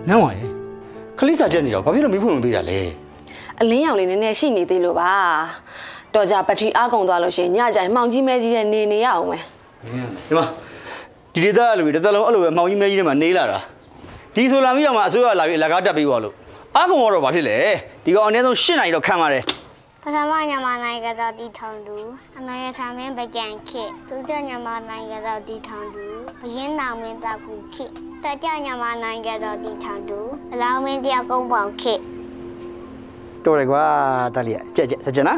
နန်းဝါရဲ့ခလေးစာချက်နေတော့ဘာဖြစ်လို့မဖွင့်မပေးတာလဲအလင်းရောင်လေးနည်းနည်းရှိနေသေးလို့ပါတော်ကြဘက်ထရီအားကုန်သွားလို့ရှိရင်ညကြိုင်မှောင်ကြီးမဲကြီးနဲ့နေရအောင်မယ်ဒီမှာဒီဒေသအလိုတစ်သက်လုံးအဲ့လိုပဲမှောင်ကြီးမဲကြီးတွေမှာနေလာတာဒီဆိုလာပြီးတော့မှအစိုးရလာပြီးအလကားတက်ပေးပါလို့အားကုန်တော့ဘာဖြစ်လဲဒီကောင်အနည်းဆုံး8 နာရီတော့ခံပါတယ်ပထမညမနိုင်ကတော့တီထောင်သူအနာရထာမင်းပကံခေဒုတိယညမနိုင်ကတော့တီထောင်သူဘရင်နောင်မင်းတကူခေတတိယညမနိုင်ကတော့တီထောင်သူအလောင်းမင်းတယောက်ကုန်းပေါင်ခေတော်တယ်ကွာတားလီကြက်စကြနော်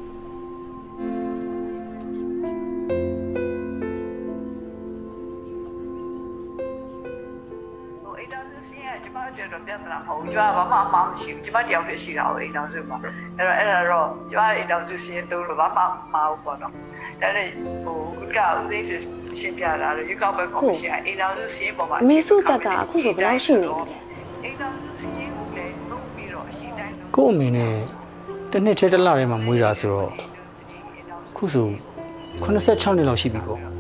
တော့ပြန်လာမဟုတ်ကြွားဘာမှအမှမရှိဘူးကျမတယောက်တည်းရှိတာအိမ်တော်စုမှာအဲ့တော့ကျမအိမ်တော်စုရှင်းတော့ဘာမှမဟုတ်ပေါ့နော်ဒါနဲ့ဥက္ကဋ္ဌဦးသိန်းရှင်းပြတာလို့ယူကောက်ပဲကောရှင်းအိမ်တော်စုရှင်းပေါ်မှာမေစုတက်ကအခုဆိုဘယ်လောက်ရှိနေပြီလဲအိမ်တော်စုရှင်းကိုလည်းလုပ်ပြီးတော့အရှိတိုင်းကို့အမေနဲ့တစ်နှစ်ထဲတစ်လထဲမှာမွေးတာဆိုတော့ခုဆို86နှစ်လောက်ရှိပြီပေါ့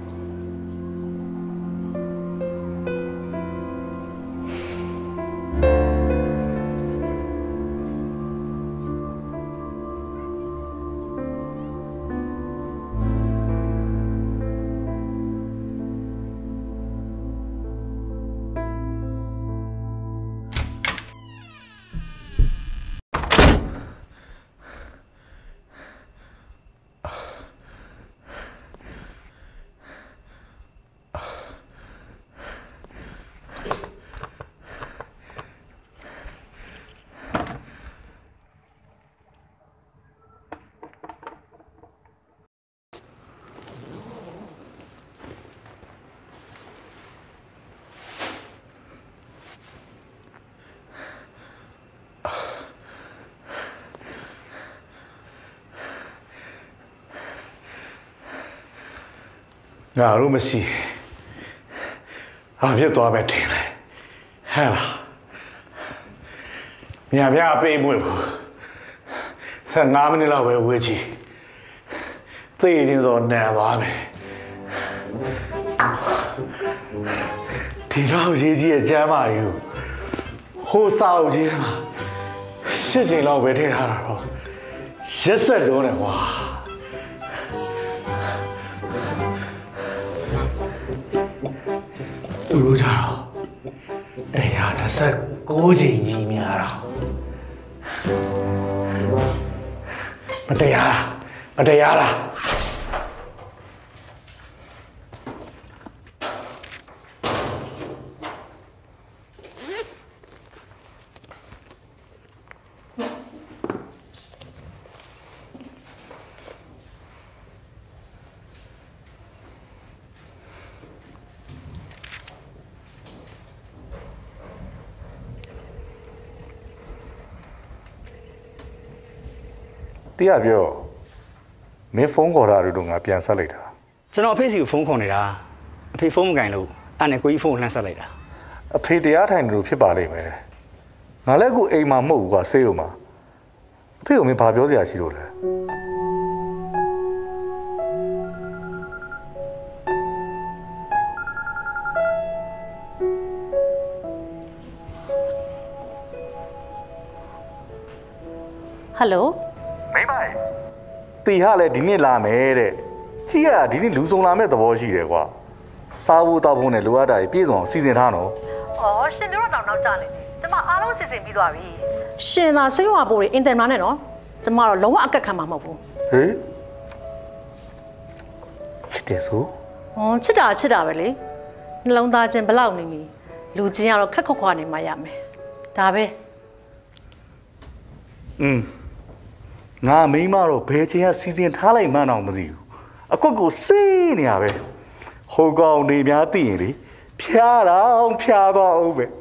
ငါတို့မရှိဘာဖြစ်သွားမယ်ထင်လဲဟဲ့လားမြာပေးမွေးဘူး15 မိနစ်လောက်ပဲဝေးချီသိရင်တော့နန်သွားမယ်ဒီတော့ရေးကြီးရဲ့ကျမ်းမာယူဟိုစာအုပ်ကြီးမှာ8 ချိန်လောက်ပဲထည့်ထားတာတော့ရက်ဆက်လုံးတယ်ကွာသူတို့ကြတော့129 ချိန်ကြီးများတော့မတရားလားတရားပြောမင်းဖုန်းခေါ်တာတို့ငါပြန်ဆက်လိုက်တာကျွန်တော်အဖေစီကိုဖုန်းခေါ်နေတာအဖေဖုန်းမကင်လို့အဲ့နဲ့ကိုကြီးဖုန်းလှမ်းဆက်လိုက်တာအဖေတရားထိုင်လို့ဖြစ်ပါလိမ့်မယ်ငါလည်းအခုအိမ်မှာမဟုတ်ဘူးကွာဆေးရုံမှာအဖေကမင်းဘာပြောစရာရှိလို့လဲဟယ်လိုမိမတီဟာလည်းဒီနေ့လာမယ်တဲ့ကြီးကဒီနေ့လူစုံလာမဲ့သဘောရှိတယ်ကွာစားဖို့တောက်ဖို့နဲ့လိုအပ်တာပြည့်စုံအောင်စီစဉ်ထားနော်ဩရှင်တို့တော့နောက်ကျနေတယ်ကျမအားလုံးစီစဉ်ပြီးသွားပြီရှင်သာဆေးရွာပို့တွေအင်တန်မာနဲ့နော်ကျမတော့လုံးဝအကက်ခံမှာမဟုတ်ဘူးဟေးချစ်တယ်ဆိုချစ်တာပဲလေနှလုံးသားချင်းဘလောက်နေနေလူချင်းကတော့ခက်ခွက်ခွာနေမှရမယ်ဒါပဲငါမိမတော့ဘယ်ချိန်ကစီစဉ်ထားလိုက်မှန်းတော့မသိဘူးအကွက်ကိုစေးနေရပဲဟိုကောင်တွေများသိရင်လေဖျားတော့ဖျားသွားအောင်ပဲ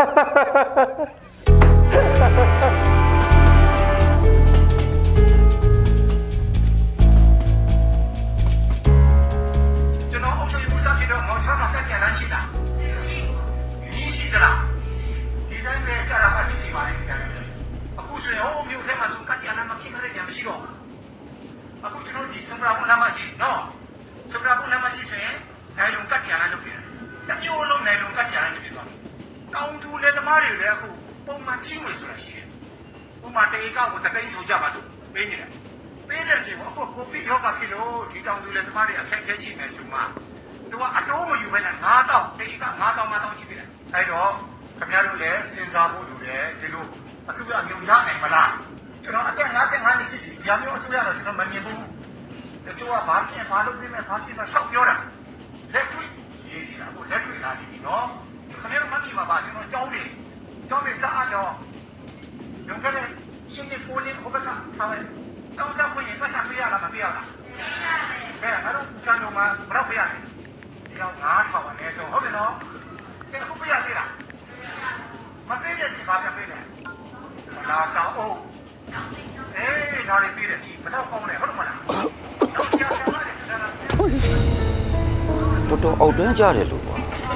ကျွန်တော်အုပ်ချုပ်ရေးဦးစားဖြစ်တော့မောင်ချမ်းမှာကပြန်လာရှိတာနီးရှိသလားဒီတိုင်းပဲကြာတာမှဒီပါလိမ့်မယ်အခုဆိုရင်ဟိုမြို့ထဲမှာဆိုကတ်ရနာမခင်ရတဲ့ညမရှိတော့အခုကျွန်တော်ဒီစံပရာဘုနာမကြီးနော်စံပရာဘုနာမကြီးဆိုရင်နိုင်လုံးကတ်ရနာလုပ်ပြတယ်တမျိုးလုံးနိုင်လုံးကတ်ရနာလုပ်ပြသွားတောင်းတူလည်းသမားတွေလည်းအခုပုံမှန်ချင်းဝင်ဆိုတာရှိတယ်။ပုံမှန်တေကောက်ကိုတသိန်းဆိုကြပါလို့ပေးနေတယ်။ပေးတဲ့ချိန်အခုကိုဗစ်ရောဂါဖြစ်လို့ဒီတောင်သူလည်းသမားတွေအခက်အခဲရှိနေဆိုမှသူကအတိုးမယူဘဲနဲ့9000တေက9000ရှိတယ်။အဲ့တော့ခင်ဗျားတို့လည်းစဉ်းစားဖို့လိုတယ်ဒီလိုအစိုးရမျိုးရနိုင်မလား။ကျွန်တော်အသက်55နှစ်ရှိပြီဒီမျိုးအစိုးရတော့ကျွန်တော်မမြင်ဘူး။တချို့ကဘာဖြစ်လို့ပြင်မဲ့ဘာဖြစ်လို့ရှောက်ပြောတာလက်တွေ့ရေးစီတာကိုလက်တွေ့လာနေပြီနော်။ခင်ဗျားတို့မှတ်မိပါပါကျွန်တော်ကြောင်းနေစားတော့ရုံးကလည်းရှင်းနေပေါ်နေဟိုဘက်ကထားလိုက်တောင်းစားခွင့်ရပတ်စံပေးရလားမပေးရလားကဲအဲ့တော့ချမ်းတော်မှာဘယ်တော့ပေးရလဲဒီတော့9000ပါနဲ့ဆိုဟုတ်တယ်နော်ကဲအခုပေးရသေးလားမပေးတဲ့ဒီဘာပြပေးလဲလာဆောင်အောင်အေးဒါလေးပေးတယ်ဒီဘယ်တော့ကောင်းလဲဟုတ်တယ်မလားတော့ကြာကြာပါလေတော်အောက်တန်းကြတယ်လို့ကွာ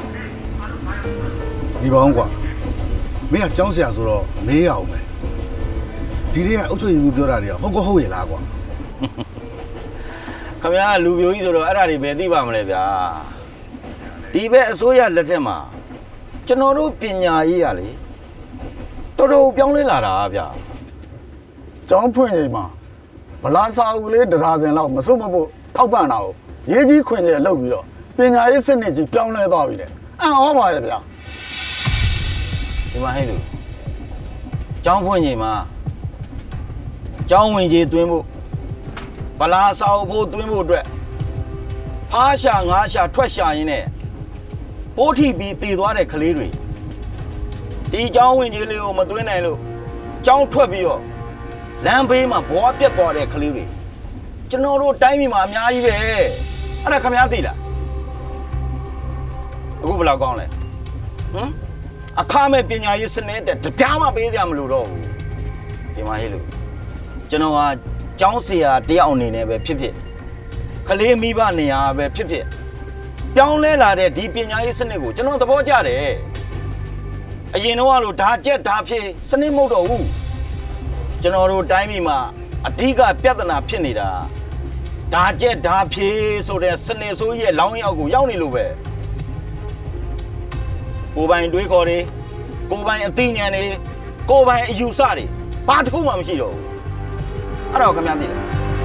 ဒီပေါင်းကွာမင်းကကြောင်းဆရာဆိုတော့မေးရအောင်ပဲဒီနေ့ကအုပ်ချုပ်ရေးမှုပြောတာတွေကဟုတ်ရဲ့လားကွာခင်ဗျားလူပြိုကြီးဆိုတော့အဲ့ဒါတွေပဲသိပါမလဲဗျာဒီဘက်အစိုးရလက်ထက်မှာကျွန်တော်တို့ပညာရေးရလေတော်တော်ပြောင်းလဲလာတာဗျာကျောင်းဖွင့်ချိန်မှာဗလာစာအုပ်လေးတရာစင်လောက်မစွတ်မဖို့ထောက်ပံ့တာကိုရေးကြီးခွင့်ကျလောက်ပြီးတော့ပညာရေးစနစ်ကြီးပြောင်းလဲသွားပြီလေအံ့ဩပါရဲ့ဗျာဒီမှာဟဲ့လို့ကျောင်းဖွင့်ချိန်မှာကျောင်းဝင်ကြီးတွင်းဖို့ဗလာစာအုပ်ဖို့တွင်းဖို့အတွက်ဖားရှာငါးရှာထွက်ရှာရင်းနဲ့ပိုးထိပြီးတည်သွားတဲ့ကလေးတွေဒီကျောင်းဝင်ကြီးလေးကိုမတွင်းနိုင်လို့ကျောင်းထွက်ပြီးတော့လမ်းဘေးမှာဘွားပြက်သွားတဲ့ကလေးတွေကျွန်တော်တို့တိုင်းပြည်မှာအများကြီးပဲအဲ့ဒါခင်ဗျားသိလားအခုဘယ်လောက်ကောင်းလဲဟမ်အခမဲ့ပညာရေးစနစ်တဲ့တပြားမှပေးကြမလို့တော့ဘူးဒီမှာဟဲ့လို့ကျွန်တော်ကကျောင်းဆရာတယောက်အနေနဲ့ပဲဖြစ်ဖြစ်ကလေးမိဘနေရာပဲဖြစ်ဖြစ်ပြောင်းလဲလာတဲ့ဒီပညာရေးစနစ်ကိုကျွန်တော်သဘောကျတယ်အရင်တော့လို့ဓာကျက်ဓာဖြေစနစ်မဟုတ်တော့ဘူးကျွန်တော်တို့တိုင်းပြည်မှာအဓိကပြဿနာဖြစ်နေတာဓာကျက်ဓာဖြေဆိုတဲ့စနစ်ဆိုးရဲ့လောင်းရောက်ကိုရောက်နေလို့ပဲကိုပိုင်တွေးခေါ်တွေကိုပိုင်အသိဉာဏ်တွေကိုပိုင်အယူဆတွေဘာတစ်ခုမှမရှိတော့ဘူးအဲ့တော့ခင်ဗျားသိလား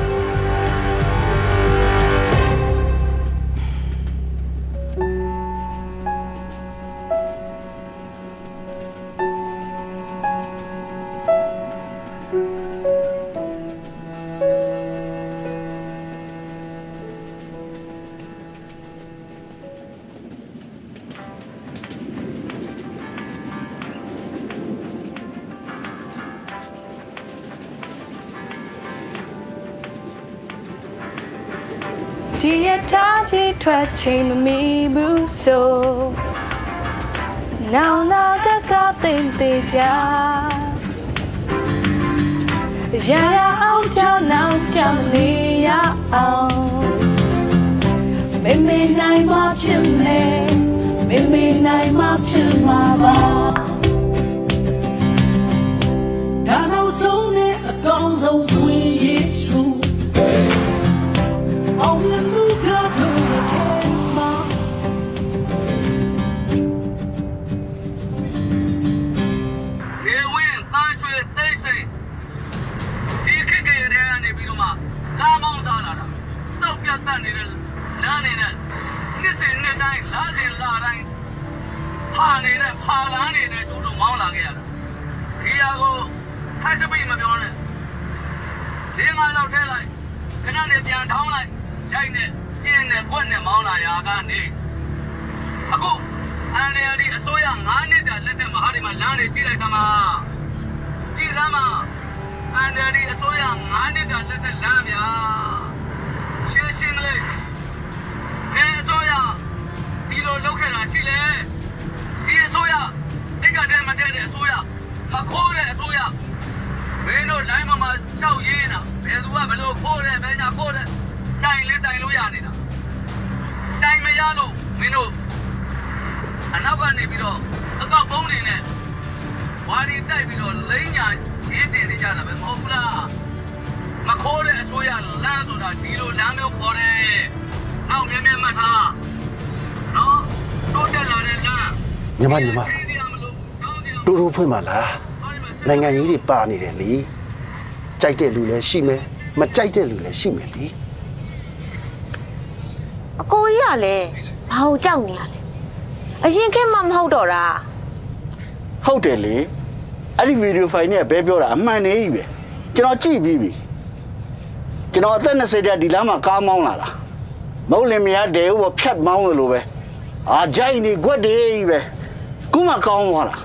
ဒီရထားကြီးထွက်ချိန်မမီဘူးဆိုနောင်နာကသိမ့်သေးကြရရအောင်ကြောင်းနောက်ကြောင်းနေရအောင်မေမေနိုင်မဖြစ်မယ်မေမေနိုင်မဖြစ်မှာပါဒါတော့ဆုံးနဲ့အကောင်းဆုံးတွင်ရစု Oh, you move your tema. Here we are, station. You can get there and if you want. Come on, Dala. Stop your standing, learning it. This is the time, learning, learning. Honey, the Palani, the Tutu Mala here. Here go, has to be my honor. See my love, tell I. Can I get down like? ရိုက်နဲ့ကျင်းနဲ့ပွက်နဲ့မောင်းလာရာကနေအခုအန်ရီအစိုးရ9နှစ်တာလက်ထက်မှာဟာဒီမှာလမ်းတွေကြည့်လိုက်သမှာကြည့်သမှာအန်ရီအစိုးရ9နှစ်တာလက်ထက်လမ်းဗျာရှင်းရှင်းလေးဘယ်အစိုးရဒီလိုလုပ်ခဲ့တာရှိလဲဒီအစိုးရတိတ်ကတည်းကမတည့်တဲ့အစိုးရမခိုးတဲ့အစိုးရဘယ်လိုလိုင်းမှာရှောက်ရင်းတာဘယ်သူကဘယ်လိုခိုးတယ်ဘယ်ညာခိုးတယ်တိုင်လေးတိုင်လို့ရနေတာတိုင်မရလို့မင်းတို့အနောက်ကနေပြီးတော့အကောက်ကုန်းနေနဲ့ဝါဒီတိုက်ပြီးတော့လိမ့်ညာရေးတင်နေကြတာပဲမဟုတ်ဘူးလားမခိုးတဲ့အစိုးရလမ်းဆိုတာဒီလိုလမ်းမျိုးခေါ်တယ်နောက်မြဲမြဲမှတ်ထားနော်တိုးတက်လာတဲ့လမ်းညီမတူတူဖွင့်ပါလားနိုင်ငံကြီးတွေပါနေတယ်လေကြိုက်တဲ့လူလည်းရှိမယ်မကြိုက်တဲ့လူလည်းရှိမယ်လေအကိုကြီးကလည်းဘာလို့ကြောက်နေရလဲအရင်ခေတ်မှမဟုတ်တော့တာဟုတ်တယ်လေအဲ့ဒီဗီဒီယိုဖိုင်နဲ့ဘဲပြောတာအမှန်နေကြီးပဲကျွန်တော်ကြည့်ပြီးပြီကျွန်တော်အသက်20တည်းဒီလမ်းမှာကားမောင်းလာတာမဟုတ်လင်မရတဲ့ဟိုဖြတ်မောင်းလို့ပဲအာကြိုက်နေကွက်တည်းကြီးပဲခုမှကောင်းသွားတာ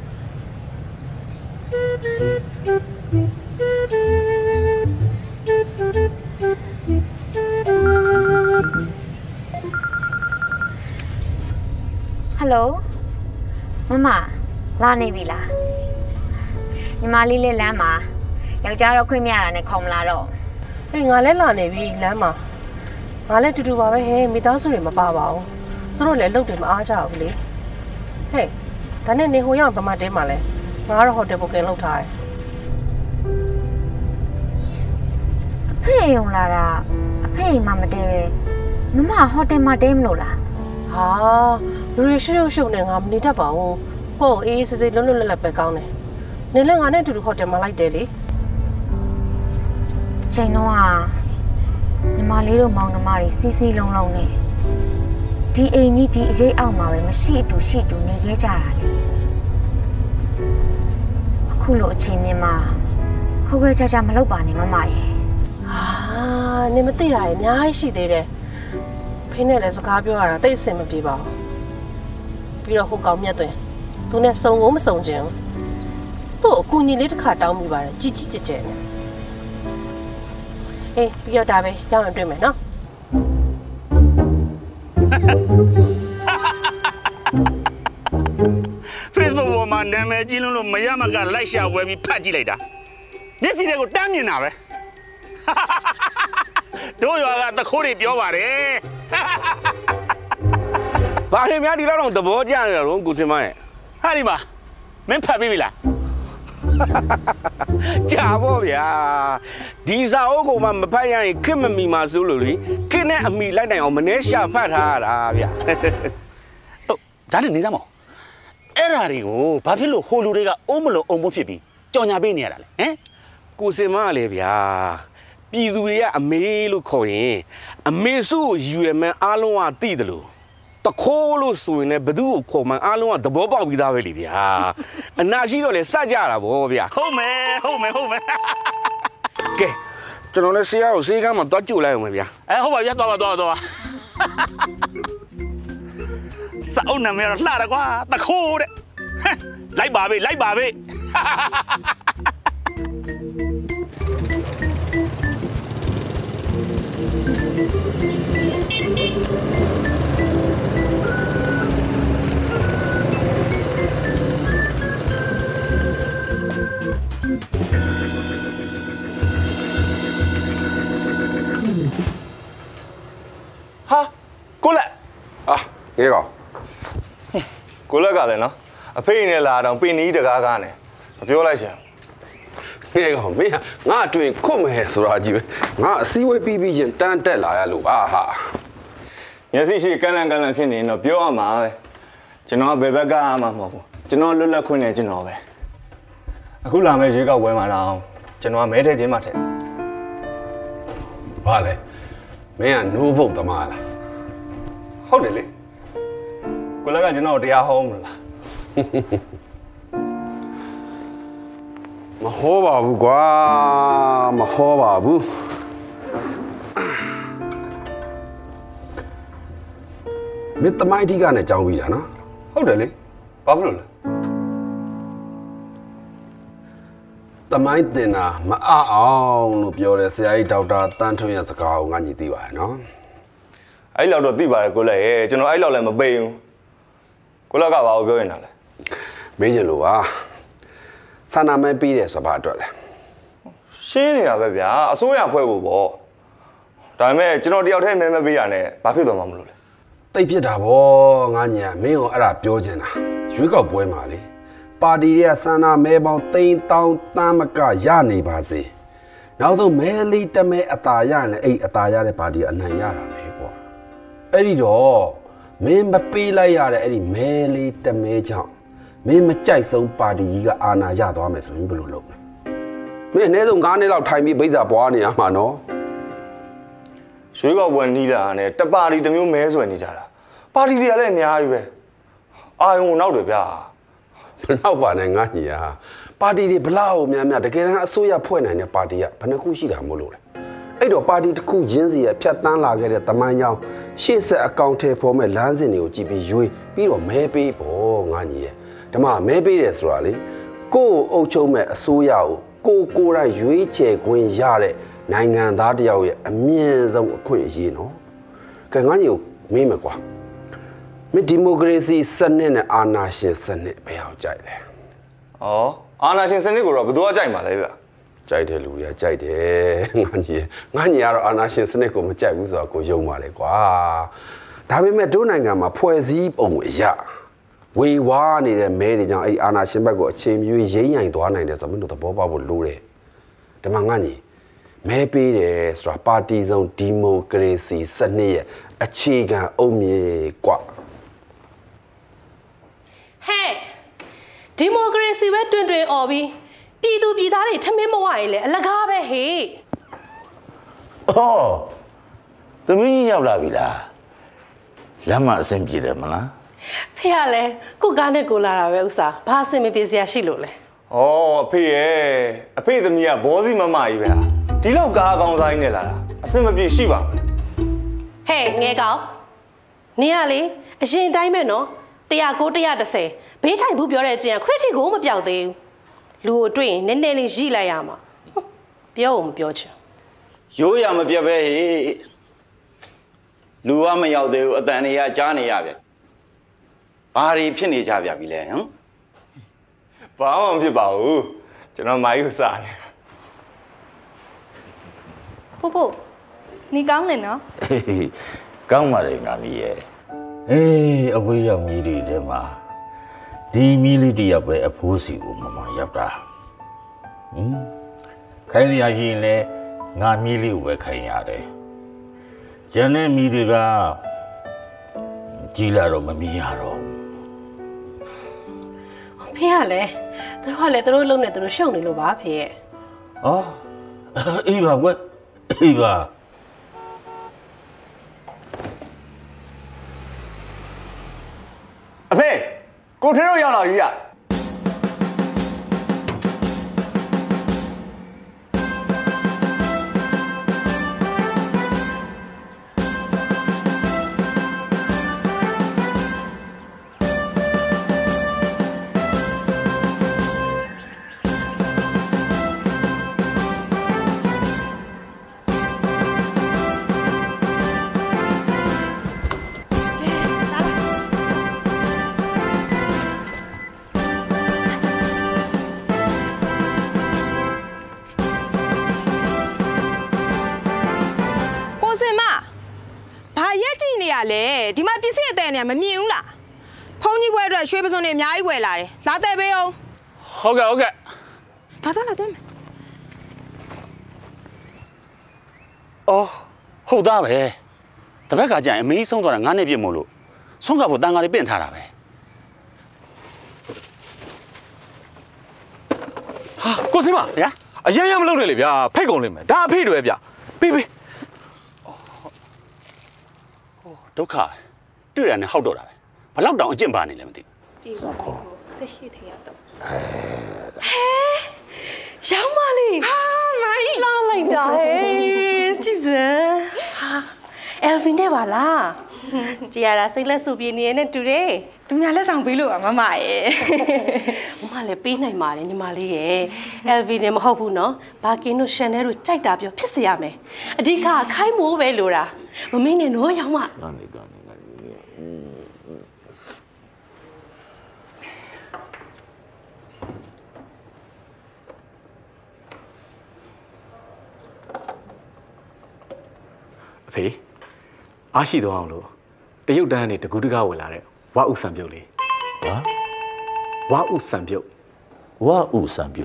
ဟယ်လိုမမလာနေပြီလားညီမလေးလေးလမ်းမှာယောက်ျားတော့ခွင့်မရတာနဲ့ခေါ်မလာတော့အေးငါလည်းလာနေပြီလမ်းမှာငါလည်းတူတူပါပဲဟဲ့မိသားစုတွေမပါပါဘူးသူတို့လည်းအလုပ်တွေမအားကြဘူးလေဟဲ့ဒါနဲ့နေဟိုရောက်ဗမာတင်းမှာလဲငါကတော့ဟိုတယ်ဘုတ်ကင်လုပ်ထားတယ်အဖေယုံလာတာအဖေအိမ်မှာမတဲပဲမမဟိုတယ်မှာတဲမလို့လားဟာလူတွေရှုပ်ရှုပ်နေငါမနေတတ်ပါဘူးဟုတ်အေးစစ်စစ်လွတ်လွတ်လပ်လပ်ပဲကောင်းတယ်နေလည်းငါနဲ့အတူတူဟိုတယ်မှာလိုက်တယ်လေချိန်တော့ညီမလေးတို့မောင်နှမတွေစီစီလုံးလုံးနဲ့ဒီအိမ်ကြီးဒီအရေးအောက်မှာပဲမရှိအတူရှိတူနေခဲ့ကြတာလေအခုလိုအချိန်မြင်မှာခိုးခွဲချာချာမလုပ်ပါနဲ့မမရဲ့ဟာနေမသိတာတွေအများကြီးရှိသေးတယ်ဖေးနဲ့လည်းစကားပြောရတာတိတ်အဆင်မပြေပါဘူးပြီးတော့ဟိုကောင်မြတ်သွင်းသူနဲ့စုံကိုမစုံချင်ဘူးသူ့အကူညီလေးတစ်ခါတောင်းမိပါတယ်ជីជីကြဲကြဲနဲ့အေးပြီးတော့ဒါပဲရောက်ရင်တွေ့မယ်နော် Facebook ပေါ်မှာနာမည်ကြီးလို့မရမကလိုက်ရှာဝယ်ပြီးဖတ်ကြည့်လိုက်တာမျက်စိတွေကိုတမ်းမြင်တာပဲတို့ရွာကတခိုးတွေပြောပါတယ်ဘာခင်များဒီလောက်တော့သဘောကျနေတယ်လို့ကိုစင်မရဲ့ဟာဒီမှာမင်းဖတ်ပြီးပြီလားကြာပေါ့ဗျာဒီစာအုပ်ကမှမဖတ်ရရင်ခစ်မမီမှာစိုးလို့လေခစ်နဲ့အမိလိုက်တိုင်အောင်မနှဲရှာဖတ်ထားရတာဗျာဟုတ်ဒါနဲ့နေသားမောင်အဲ့ဓာတွေကိုဘာဖြစ်လို့ဟိုလူတွေကအုံးမလုံးအုံဖို့ဖြစ်ပြီးကြော်ညာပေးနေရတာလဲဟမ်ကိုစင်မလည်းဗျာပြည်သူတွေကအမေလို့ခေါ်ရင်အမေစုကိုယူရမှန်းအားလုံးကသိတယ်လို့တခိုးလို့ဆိုရင်လည်းဘသူ့ကိုခေါ်မှန်းအားလုံးကသဘောပေါက်ပြီးသားပဲလေဗျာအနာရှိတော့လေစကြတာဗောဗျာဟုတ်မယ်ကဲကျွန်တော်လည်းဆေးရကိုဆေးကမ်းမှာတွားကြိုလိုက်အောင်ဗျာဟုတ်ပါဗျာသွားစာအုပ်နာမည်တော့လှတယ်ကွာတခိုးတဲ့လိုက်ပါပဲဟာကိုလက်ငဲကောင်ကိုလက်ကလည်းနော်အဖေနဲ့လာတော့ပင်နီးတကားကားနဲ့မပြောလိုက်ချင်ငဲကောင်မင်းငါအတွင်ခွတ်မယ်ဆိုတာကြီးပဲငါအစည်းအဝေးပြီးချင်းတန်းတက်လာရလို့ဟာမျက်စိရှိကန့်လန့်ဖြစ်နေရင်တော့ပြောရမှာပဲကျွန်တော်ဘယ်ဘက်ကမှမဟုတ်ဘူးကျွန်တော်လွတ်လပ်ခွင့်နဲ့ကျွန်တော်ပဲအခုလာမယ့်ရွေးကောက်ပွဲမှာတော့ကျွန်တော်မဲထည့်ခြင်းမှထည့်ဘာလဲမင်းက no vote သမားလားဟုတ်တယ်လေကိုလက်ကကျွန်တော်တရားဟောမလားမဟောပါဘူးကွာမဟောပါဘူးမင်းတမိုင်းတိကနဲ့ကြောင်းပြီးတာနော်ဟုတ်တယ်လေဘာဖြစ်လို့လဲတမိုင်းတင်တာမအောင်လို့ပြောတယ်ဆရာကြီးဒေါက်တာတန်းထွန်းရဲ့စကားကိုငါညီသိပါတယ်နော်အဲ့လောက်တော့သိပါတယ်ကိုလက်ရဲ့ကျွန်တော်အဲ့လောက်လည်းမပိတ်ဘူးကိုလက်ကဘာကိုပြောနေတာလဲမေးချင်လို့ပါဆန္ဒမဲပြီးတယ်ဆိုပါအတွက်လဲရှင်းနေတာပဲဗျာအစိုးရဖွဲ့ဖို့ပေါ့ဒါပေမဲ့ကျွန်တော်တယောက်တည်းမဲမပေးတာနဲ့ဘာဖြစ်သွားမှာမလို့လဲတိတ်ဖြစ်တာဗောငါညာမင်းကိုအဲ့ဒါပြောချင်တာရွေးကောက်ပွဲမှာလေပါတီရဲ့ဆန္ဒမဲပေါင်း3000တန်းမကရနေပါစေနောက်ဆုံးမဲလေးတမဲအသာရရင်လည်းအဲ့အသာရတဲ့ပါတီအနိုင်ရတာပဲကွာအဲ့ဒီတော့မင်းမပေးလိုက်ရတဲ့အဲ့ဒီမဲလေးတမဲကြောင့်မင်းမကြိုက်ဆုံးပါတီကြီးကအာဏာရသွားမယ်ဆိုရင်ဘယ်လိုလုပ်လဲမင်းအနည်းဆုံး9နှစ်လောက်ထိုင်ပြီးဗိဇာပွားနေရမှာနော်ရွှေကောက်ပွဲနီးလာနဲ့တပါတီတစ်မျိုးမဲဆွဲနေကြတာပါတီတွေကလည်းအများကြီးပဲအာယုံနောက်တွေဗျာဘလောက်ပါနဲ့ငါညီဟာပါတီတွေဘလောက်များများတကယ်တမ်းအစိုးရဖွဲ့နိုင်တဲ့ပါတီကဘယ်နှခုရှိတာမို့လို့လဲအဲ့တော့ပါတီတစ်ခုချင်းစီရဲ့ဖြတ်တန်းလာခဲ့တဲ့တမိုင်းကြောင်းရှေ့ဆက်အကောင့်ထဲပေါ်မဲ့လမ်းစဉ်တွေကိုကြည့်ပြီးရွေးပြီးတော့မဲပေးပေါ့ငါညီရဲ့ဓမ္မမဲပေးတယ်ဆိုတာလေကိုယ်အုပ်ချုပ်မဲ့အစိုးရကိုကိုယ်တိုင်ရွေးချယ်ခွင့်ရတဲ့နိုင်ငံသားတယောက်ရဲ့အမြင့်ဆုံးအခွင့်အရေးနော်ကဲငါညီကိုမေးမယ်ကွာမင်းဒီမိုကရေစီစနစ်နဲ့အာဏာရှင်စနစ်ဘယ်အောင်ကြိုက်လဲဩအာဏာရှင်စနစ်ကိုတော့ဘယ်သူကကြိုက်မှာလဲဗျကြိုက်တယ်လူတွေကကြိုက်တယ်ငါညီကတော့အာဏာရှင်စနစ်ကိုမကြိုက်ဘူးဆိုတော့ကိုယုံပါလေကွာဒါပေမဲ့တို့နိုင်ငံမှာဖွဲ့စည်းပုံအရာဝေဝါးနေတဲ့မဲတွေကြောင့်အဲ့အာဏာရှင်ဘက်ကိုအချိန်မျိုးရိမ့်ရိုင်သွားနိုင်တယ်ဆိုတော့မင်းတို့သဘောပေါက်ဖို့လိုတယ်ဒီမှာငါညီမဲပေးတယ်ဆိုတာပါတီစုံဒီမိုကရေစီစနစ်ရဲ့အခြေခံအုတ်မြေကွာဟဲ့ဒီမိုကရေစီပဲတွင်တွင်អော်ပြီးပြည်သူပြည်သားတွေထမင်းမဝရင်လေအလကားပဲဟေ့အော်သမီးကြီးရောက်လာပြီလားလမ်းမအဆင်ပြေတယ်မလားဖေကလည်းကိုကားနဲ့ကိုလာတာပဲဥစားဘာအဆင်မပြေစရာရှိလို့လဲဩအဖေရဲ့အဖေသမီးကဘောစီမမကြီးပဲဟာဒီလောက်ကားကောင်းစားရင်းနဲ့လာတာအဆင်မပြေရှိပါဘူးဟဲ့ငယ်ကောင်နင်ကလေအရင်တိုင်းပဲနော်109 110ဘေးထိုင်ဘူးပြောတဲ့ကျင်ခရစ်တီကိုမပြောက်သေးဘူးလူကိုတွေ့ရင်နည်းနည်းလေးရိလိုက်ရမှာပြောဦးမပြောချင်ရိုးရမပြတ်ပဲဟေ့လူကမရောက်သေးဘူးအတန်တွေကကြားနေရဗျဘာတွေဖြစ်နေကြဗျပြီလဲဟမ်ဘာမှမဖြစ်ပါဘူးကျွန်တော်မိုင်းကိုစားနေဖိုးဖိုးနေကောင်းတယ်နော်ကောင်းပါလေငါမီးရဲ့အေးအဝေးရောက်မြည်တွေထဲမှာဒီမီးလေးတယောက်ပဲအဖိုးစီကိုမမရောက်တာခိုင်းရရှိရင်လဲငါမီးလေးကိုပဲခိုင်းရတယ်ကျန်တဲ့မီးတွေကကြီးလာတော့မမြင်ရတော့ဖေကလည်းသူတို့လုံးနဲ့သူတို့ရှုံနေလို့ပါဖေရဲ့အော်အေးပါကွအေးပါအဖေကိုထင်းတို့ရောက်လာပြီဗျလေဒီမှာပစ္စည်းအတဲ့နေမမြင်ဘူးလားဖုန်းကြီးပွဲအတွက်ရွှေပစုံတွေအများကြီးဝယ်လာတယ်လာတဲ့ပေးအောင်ဟုတ်ကဲ့ဘာသာလာတော့အော်ဟုတ်သားပဲတပတ်ကကြာရင်အမေးဆုံးသွားတာ9နှစ်ပြည့်မို့လို့ဆုံးကဖို့တန်ဃာတွေပင့်ထားတာပဲဟာကိုစင်မဗျာအရင်ရမလုပ်နဲ့လေဗျာဖိတ်ကုန်လိမ့်မယ်ဒါအဖေတွေဗျာပေးဒုက္ခတွေ့ရတယ်ဟောက်တော့တာပဲဘလောက်တောင်အကျင့်ပါနေလဲမသိဘူးဒီကောသက်ရှိထရောက်တော့ဟဲရောင်းမလေးဟာမိုင်းလာလိုက်တာဟဲကြည်စမ်းဟာအယ်ဗင်နဲ့ပါလားကြည်ရတာစိတ်လက်ဆူပြေနေနဲ့တူတယ်သူများလက်ဆောင်ပေးလို့မမရဲ့မမလည်းပေးနိုင်ပါတယ်ညီမလေးရဲ့အယ်ဗင်နဲ့မဟုတ်ဘူးနော်ဘာကင်တို့ရှန်နယ်တို့ကြိုက်တာပြောဖြစ်စေရမယ်အဓိကခိုင်းမိုးပဲလိုတာမမင်းနဲ့နော်ရောင်းမအဖေအားရှိသွားအောင်လို့တရုတ်တန်းကနေတကူးတကားဝင်လာတဲ့ဝါဥဆံပြုတ်လေးဝါဥဆံပြုတ်နာမည်ကြီး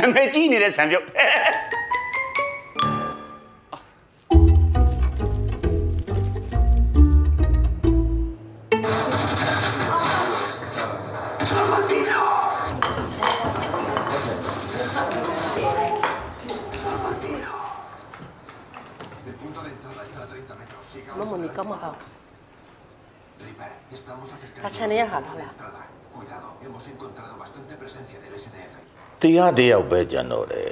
နေတဲ့ဆံပြုတ်ကောင်းမကောင်းအချန်ရဟာလားတရားတယောက်ပဲကြံတော့တယ်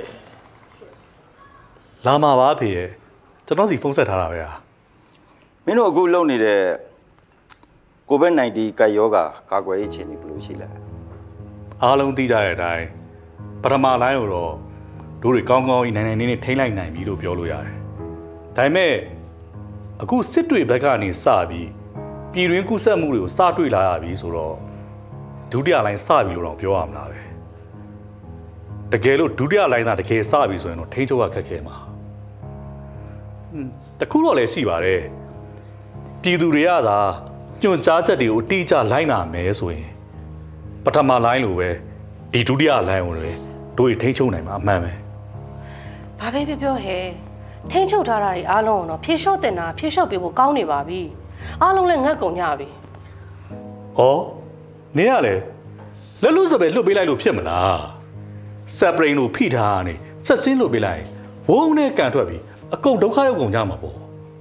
လာမှာပါဖေရဲ့ကျွန်တော်စီဖုန်းဆက်ထားတာပဲဟာမင်းတို့အခုလုပ်နေတဲ့ COVID-19 ကပ်ရောဂါကာကွယ်ရေးအခြေအနေဘယ်လိုရှိလဲအားလုံးသိကြတဲ့အတိုင်းပထမလိုင်းကိုတော့တို့တွေကောင်းကောင်းကြီးနိုင်နိုင်နေထိန်းလိုက်နိုင်ပြီလို့ပြောလို့ရတယ်ဒါပေမဲ့အခုစစ်တွေဘက်ကနေစပြီးပြည်တွင်းကူးစက်မှုတွေကိုစတွေ့လာရပြီဆိုတော့ဒုတိယလိုင်းစပြီလို့တော့ပြောရမလားပဲတကယ်လို့ဒုတိယလိုင်းသာတကယ်စပြီဆိုရင်တော့ထိန်းချုပ်ရခက်ခဲမှာတခုတော့လည်းရှိပါတယ်ပြည်သူတွေကသာညွှန်ကြားချက်တွေကိုအတိအကျလိုက်နာမယ်ဆိုရင်ပထမလိုင်းလိုပဲဒီဒုတိယလိုင်းကိုလည်းတို့ထိန်းချုပ်နိုင်မှာအမှန်ပဲဘာပဲပြောဟဲ့ထိန်းချုပ်ထားတာတွေအားလုံးတော့ဖြေလျှော့တင်တာဖြေလျှော့ပေးဖို့ကောင်းနေပါပြီအားလုံးလည်းငတ်ကုန်ကြပြီဩနင်းရလေလက်လို့ဆိုပဲလွတ်ပေးလိုက်လို့ဖြစ်မလားစက်ပရိန်ကိုဖိထားရနေဆက်ချင်းလွတ်ပေးလိုက်ဝုန်းနဲ့ကန်ထွက်ပြီးအကုန်ဒုက္ခရောက်ကုန်ကြမှာပေါ့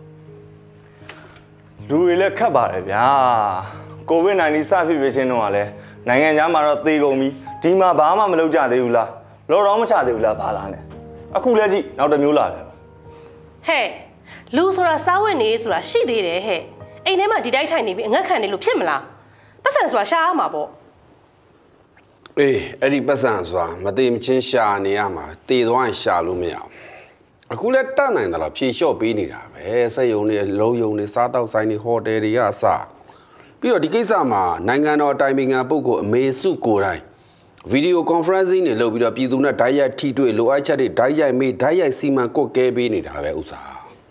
လူတွေလည်းခတ်ပါတယ်ဗျာ COVID-19 စဖြစ်ဖြစ်ချင်းတော့ကလည်းနိုင်ငံခြားမှာတော့သေကုန်ပြီဒီမှာဘာမှမလုပ်ကြသေးဘူးလားလောတော့မချသေးဘူးလားဘာလားနဲ့အခုလည်းကြည့်နောက်တစ်မျိုးလာတယ်ဟဲ့လူဆိုတာစားဝတ်နေဆိုတာရှိသေးတယ်ဟဲ့အိမ်ထဲမှာဒီတိုက်ထိုင်နေပြီးအငတ်ခံနေလို့ဖြစ်မလားပတ်စံဆိုတာရှားရမှာပေါ့အေးအဲ့ဒီပတ်စံဆိုတာမသိမချင်းရှာနေရမှာတည်သွားရင်ရှာလို့မရအောင်အခုလည်းတတ်နိုင်တယ်လို့ဖြေလျှော့ပေးနေတာပဲစက်ယုံတွေလုံးယုံတွေစားတောက်ဆိုင်တွေဟိုတယ်တွေကအစပြီးတော့ဒီကိစ္စမှာနိုင်ငံတော်အတိုင်ပင်ခံပုဂ္ဂိုလ်အမေစုကိုယ်တိုင်ဗီဒီယိုကွန်ဖရင့်စီနဲ့လုပ်ပြီးတော့ပြည်သူနဲ့ဓာတ်ရိုက်ထိတွေ့လိုအပ်ချက်တွေဓာတ်ရိုက်မေးဓာတ်ရိုက်စီမံကွက်ကဲပေးနေတာပဲဥစ္စာ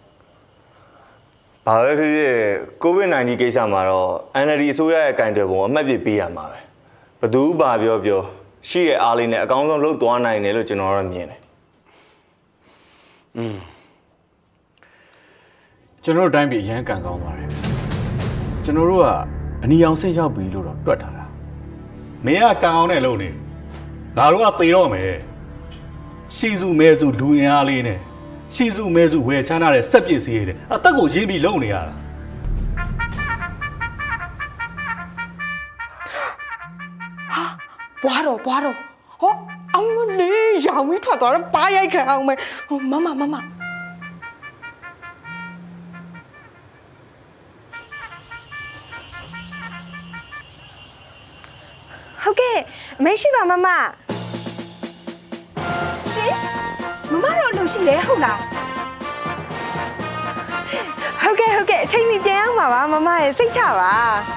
ဘာပဲဖြစ်ဖြစ် COVID-19 ကိစ္စမှာတော့ NLD အစိုးရရဲ့ကင်တွယ်ပုံအမှတ်ပြပေးရမှာပဲဘသူဘာပြောပြောရှိရဲ့အားလေးနဲ့အကောင်းဆုံးလုပ်သွားနိုင်တယ်လို့ကျွန်တော်တော့မြင်တယ်ကျွန်တော်တို့တိုင်းပြည်အရန်ကန်ကောင်းသွားတယ်ကျွန်တော်တို့ကအနီအောင်ဆင့်ရောက်ပြီလို့တော့တွက်ထားတာမင်းကကန်အောင်နဲ့လုပ်နေငါတို့ကသေတော့မယ်ရှိစုမဲစုလူအင်အားလေးနဲ့ရှိစုမဲစုဝယ်ချမ်းထားတဲ့စက်ပစ္စည်းတွေအသက်ကိုရင်းပြီးလုပ်နေရတာဘွားတော့ဟောအောင်မလေးရောင်ပြီးထွက်သွားတော့ပါရိုက်ခံအောင်မယ်ဟိုမမဟုတ်ကဲ့မရှိပါမမရှင်မမတော့လို့ရှိလဲဟုတ်လားဟုတ်ကဲ့အချိန်မီပြန်အောင်ပါမမရဲ့စိတ်ချပါ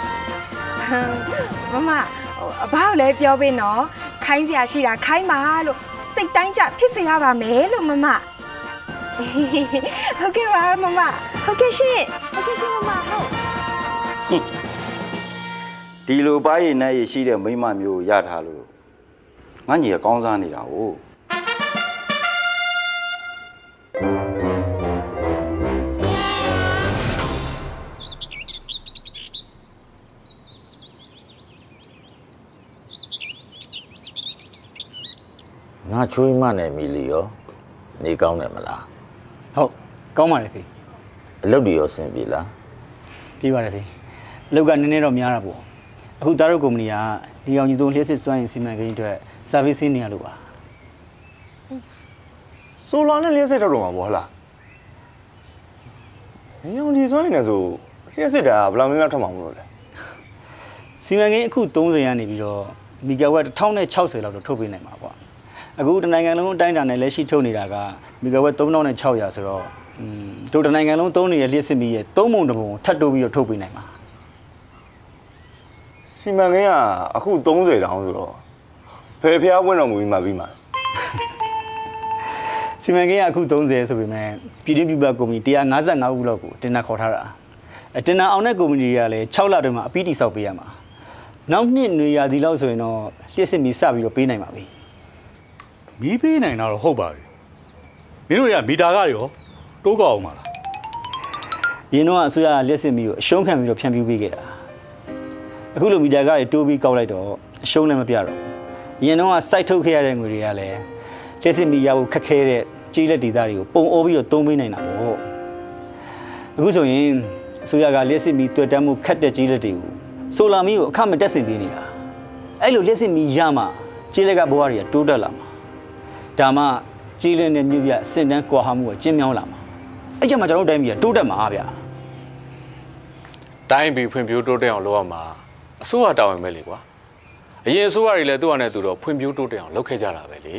မမအဘကိုလည်းပြောပေးနော်ခိုင်းစရာရှိတာခိုင်းပါလို့စိတ်တိုင်းကြဖြစ်စေရပါမယ်လို့မမဟုတ်ကဲ့ပါမမဟုတ်ကဲ့ရှင်မမဟုတ်ဒီလိုပါးရည်နဲ့ရရှိတဲ့မိမမျိုးရထားလို့ငါညီကကောင်းစားနေတာ哦ငါချွေးမနဲ့မီလီရောနေကောင်းတယ်မလားဟုတ်ကောင်းပါတယ်ဖေအလုပ်တွေရောဆင်ပြေလားပြေးပါတယ်ဖေအလုပ်ကနည်းနည်းတော့များတာပေါ့အခုသားတို့ကုမ္ပဏီကဒီအောင်ကြီးသုံးလျှက်စစ်စွမ်းရင်စီမံကိန်းအတွက် service နေရလို့ပါဆိုလာနဲ့လျှက်စစ်တော့မှာပေါ့ဟလားဒီအောင်ကြီးစွမ်းရင်လည်းဆိုလျှက်စစ်တာဘယ်လောက်များထွက်မှာမလို့လဲစီမံကိန်းအခု30ရနေပြီးတော့မီဂါဝတ်1060လောက်တော့ထုတ်ပေးနိုင်မှာပေါ့အခုတနိုင်ငံလုံးအတိုင်းအတာနဲ့လက်ရှိထုတ်နေတာကမီဂါဝတ်3600ဆိုတော့တို့တနိုင်ငံလုံးသုံးနေတဲ့လျှက်စစ်မီရဲ့3ပုံ1ပုံထပ်တိုးပြီးတော့ထုတ်ပေးနိုင်မှာစီမံကိန်းကအခု30တောင်ဆိုတော့ဖယ်ဖျားပွင့်တော်မူပြီးမှပြီးမှာစီမံကိန်းကအခု30ဆိုပေမဲ့ပြည်တွင်းပြပကုမ္ပဏီ155ဦးလောက်ကိုတင်နာခေါ်ထားတာတင်နာအောင်တဲ့ကုမ္ပဏီတွေကလည်း6လတွင်မှာအပြီးတိဆောက်ပေးရမှာနောက်နှစ်နေရာဒီလောက်ဆိုရင်တော့လျှက်စစ်မီစပြီးတော့ပေးနိုင်ပါပြီမီးပေးနိုင်တော့ဟုတ်ပါပြီမင်းတို့ကမီတာကရောတိုးကောက်အောင်ပါလားရင်းတော့အစိုးရလျှက်စစ်မီကိုအရှုံးခံပြီးတော့ဖြန့်ဖြူးပေးခဲ့တာအခုလိုမီတာကတိုးပြီးကောက်လိုက်တော့အရှုံးလည်းမပြတော့ရင်းတော့စိုက်ထုတ်ခဲ့ရတဲ့ငွေတွေကလည်းလျှက်စစ်မီရဖို့ခက်ခဲတဲ့ကြေးလက်ဒေသတွေကိုပုံအိုးပြီးတော့သုံးပေးနိုင်တာပေါ့အခုဆိုရင်ဆိုရကလျှက်စစ်မီတွေ့တမ်းမှုခတ်တဲ့ကြီးလက်တွေကိုဆိုလာမီကိုအခမတက်ဆင်ပေးနေတာအဲ့လိုလျှက်စစ်မီရမှကြီးလက်ကဘဝတွေကတိုးတက်လာမှာဒါမှကြီးလက်နဲ့မြုပ်ပြစင်တန်းကွာဟမှုကကျင်းမြောင်းလာမှာအဲ့ကြောင့်မှကျွန်တော်တို့တိုင်းပြည်ကတိုးတက်မှာအားဗျာတိုင်းပြည်ဖွံ့ဖြိုးတိုးတက်အောင်လုပ်ရမှာအစိုးရတာဝန်ပဲလေကွာအရင်အစိုးရတွေလည်းသူ့အနေနဲ့သူတော့ဖွံ့ဖြိုးတိုးတက်အောင်လုပ်ခဲ့ကြတာပဲလေ